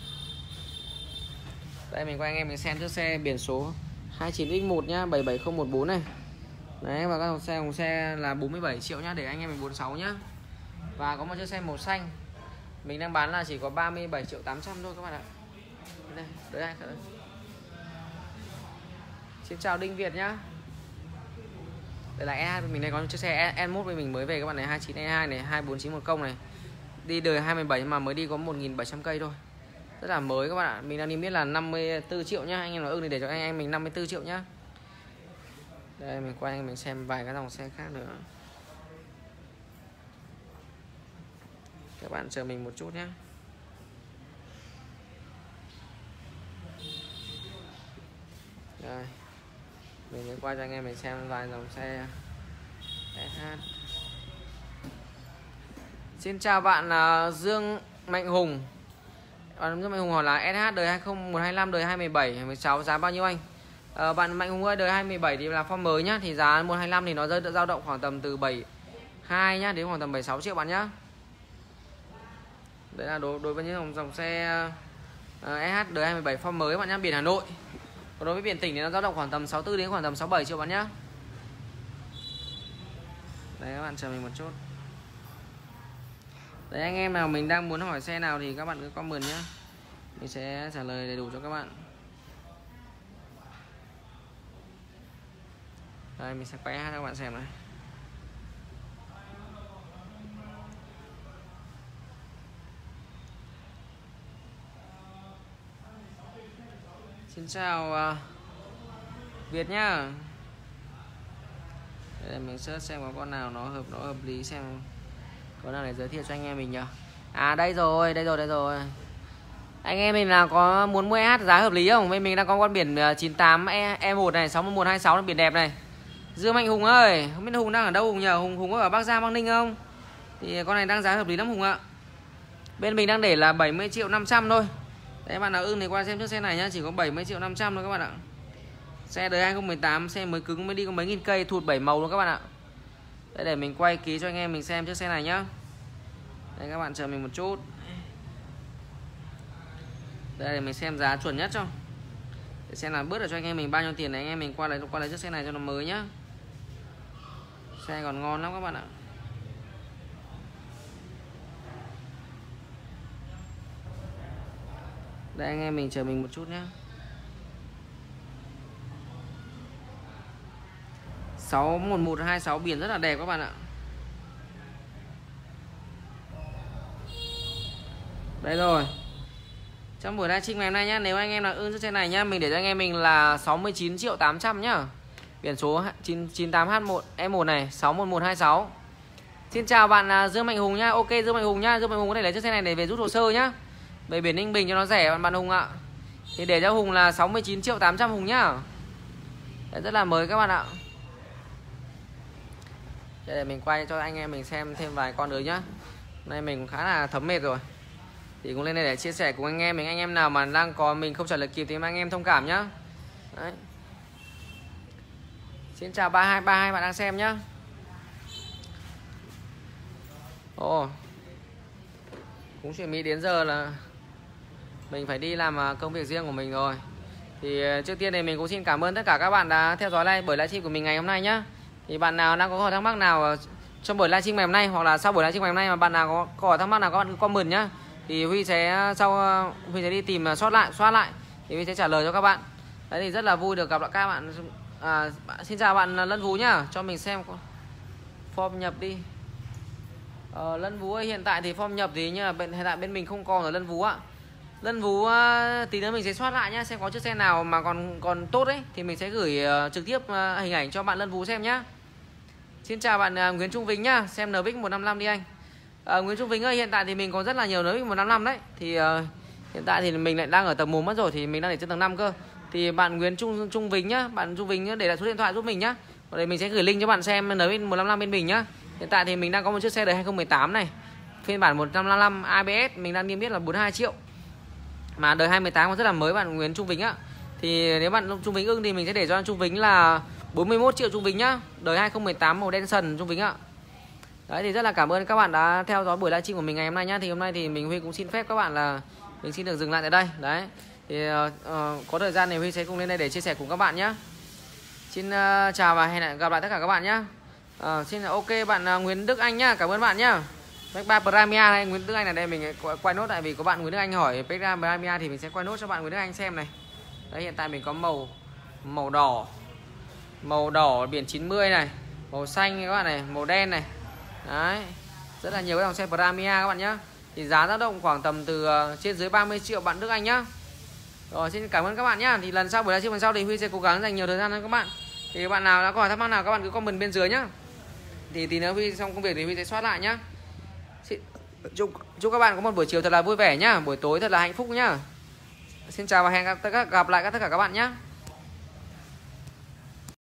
Đây mình quay anh em mình xem chiếc xe biển số 29X1 nhá, 77014 này. Đấy, và các dòng xe là 47 triệu nhá, để anh em mình 46 nhá. Và có một chiếc xe màu xanh. Mình đang bán là chỉ có 37 triệu 800 thôi các bạn ạ. Đây, đợi anh. Xin chào Đinh Việt nhá. Đây là E2 mình đây, có chiếc xe E1 với mình mới về các bạn này, 29E2 này, 24910 này. Đi đời 27 mà mới đi có 1700 cây thôi. Rất là mới các bạn ạ. Mình đang niêm yết là 54 triệu nhá. Anh em nào ưng thì để cho anh em mình 54 triệu nhá. Đây mình quay mình xem vài cái dòng xe khác nữa. Các bạn chờ mình một chút nhé. Rồi mình sẽ quay cho anh em mình xem vài dòng xe SH. Xin chào bạn Dương Mạnh Hùng. Bạn Dương Mạnh Hùng hỏi là SH đời 20125 đời 2017 16 giá bao nhiêu anh? Bạn Mạnh Hùng ơi, đời 2017 thì là form mới nhá, thì giá 125 thì nó dao động khoảng tầm từ 72 nhá đến khoảng tầm 76 triệu bạn nhá. Đấy là đối với những dòng xe SH đời 2017 form mới bạn nhá, biển Hà Nội. Còn đối với biển tỉnh thì nó dao động khoảng tầm 64 đến khoảng tầm 67 triệu bạn nhá. Đấy các bạn chờ mình một chút. Đấy, anh em nào mình đang muốn hỏi xe nào thì các bạn cứ comment nhá. Mình sẽ trả lời đầy đủ cho các bạn. Đây mình sẽ quay hát cho các bạn xem này. Xin chào Việt nhá. Để mình search xem có con nào nó hợp lý, xem có nào để giới thiệu cho anh em mình nhỉ. À đây rồi. Anh em mình là có muốn mua SH giá hợp lý không? Bên mình đang có con biển 98 E1 này, 61126 là biển đẹp này. Dương Mạnh Hùng ơi, không biết Hùng đang ở đâu Hùng nhờ? Hùng có ở Bắc Giang Bắc Ninh không? Thì con này đang giá hợp lý lắm Hùng ạ. Bên mình đang để là 70 triệu 500 thôi. Đấy, bạn nào ưng thì qua xem chiếc xe này nhá, chỉ có 70 triệu 500 thôi các bạn ạ. Xe đời 2018, xe mới cứng, mới đi có mấy nghìn cây, thụt 7 màu luôn các bạn ạ. Đây, để mình quay ký cho anh em mình xem chiếc xe này nhá. Đây các bạn chờ mình một chút. Đây để mình xem giá chuẩn nhất cho. Để xem là bớt được cho anh em mình bao nhiêu tiền này, anh em mình qua lấy chiếc xe này cho nó mới nhá. Xe còn ngon lắm các bạn ạ. Đây anh em mình chờ mình một chút nhé. 61126 biển rất là đẹp các bạn ạ. Đây rồi. Trong buổi livestream ngày hôm nay nhá, nếu anh em nào ưng chiếc xe này nhá, mình để cho anh em mình là 69 triệu 800 nhá. Biển số 98H1 E1 này, 61126. Xin chào bạn Dương Mạnh Hùng nhá. Ok Dương Mạnh Hùng nhá, Dương Mạnh Hùng có thể lấy chiếc xe này để về rút hồ sơ nhá. Về biển Ninh Bình cho nó rẻ bạn Hùng ạ. Thì để cho Hùng là 69 triệu 800 Hùng nhá. Đấy, rất là mới các bạn ạ. Để mình quay cho anh em mình xem thêm vài con nữa nhá. Hôm nay mình cũng khá là thấm mệt rồi. Thì cũng lên đây để chia sẻ cùng anh em mình. Anh em nào mà đang có mình không trả lời kịp thì anh em thông cảm nhá. Đấy. Xin chào 3232 bạn đang xem nhá. Ồ. Cũng chuẩn bị đến giờ là mình phải đi làm công việc riêng của mình rồi. Thì trước tiên thì mình cũng xin cảm ơn tất cả các bạn đã theo dõi buổi livestream của mình ngày hôm nay nhá. Thì bạn nào đang có hỏi thắc mắc nào trong buổi livestream ngày hôm nay hoặc là sau buổi livestream ngày hôm nay mà bạn nào có hỏi thắc mắc nào các bạn cứ comment nhá. Thì Huy sẽ đi tìm soát lại thì Huy sẽ trả lời cho các bạn. Đấy thì rất là vui được gặp lại các bạn. Xin chào bạn Lân Vũ nhá, cho mình xem form nhập đi. Lân Vũ ơi, hiện tại thì form nhập thì như là hiện tại bên mình không còn rồi Lân Vũ ạ. Lân Vũ tí nữa mình sẽ soát lại nhá, xem có chiếc xe nào mà còn tốt đấy thì mình sẽ gửi trực tiếp hình ảnh cho bạn Lân Vũ xem nhá. Xin chào bạn Nguyễn Trung Vĩnh nhá, xem NVIC 155 đi anh. Nguyễn Trung Vĩnh ơi, hiện tại thì mình có rất là nhiều NVIC 155 đấy. Thì hiện tại thì mình lại đang ở tầng 1 mất rồi, thì mình đang để trên tầng 5 cơ. Thì bạn Nguyễn Trung Vĩnh nhá, bạn Trung Vĩnh để lại số điện thoại giúp mình nhá. Và đây mình sẽ gửi link cho bạn xem NVIC 155 bên mình nhá. Hiện tại thì mình đang có một chiếc xe đời 2018 này, phiên bản 155 ABS, mình đang niêm yết là 42 triệu. Mà đời 2018 còn rất là mới bạn Nguyễn Trung Vĩnh á. Thì nếu bạn Trung Vĩnh ưng thì mình sẽ để cho Trung Vĩnh là 41 triệu Trung Vĩnh nhá. Đời 2018 màu đen sần Trung Vĩnh ạ. Đấy thì rất là cảm ơn các bạn đã theo dõi buổi livestream của mình ngày hôm nay nhá. Thì hôm nay thì mình Huy cũng xin phép các bạn là mình xin được dừng lại tại đây. Đấy. Thì có thời gian thì Huy sẽ cùng lên đây để chia sẻ cùng các bạn nhé. Xin chào và hẹn gặp lại tất cả các bạn nhé. Xin ok bạn Nguyễn Đức Anh nhá, cảm ơn bạn nhá. Pekba Premia hay Nguyễn Đức Anh này, đây mình quay nốt tại vì có bạn Nguyễn Đức Anh hỏi Pekba Premia thì mình sẽ quay nốt cho bạn Nguyễn Đức Anh xem này. Đấy, hiện tại mình có màu đỏ biển 90 này, màu xanh các bạn này, màu đen này. Đấy, rất là nhiều cái dòng xe Premia các bạn nhé. Thì giá dao động khoảng tầm từ trên dưới 30 triệu bạn Đức Anh nhá. Rồi xin cảm ơn các bạn nhá. Thì lần sau buổi livestream lần sau thì Huy sẽ cố gắng dành nhiều thời gian hơn các bạn. Thì các bạn nào đã có hỏi thắc mắc nào các bạn cứ comment bên dưới nhá. Thì tí nữa Huy xong công việc thì Huy sẽ soát lại nhá. Chúc các bạn có một buổi chiều thật là vui vẻ nhá, buổi tối thật là hạnh phúc nhá. Xin chào và hẹn gặp lại tất cả các bạn nhé.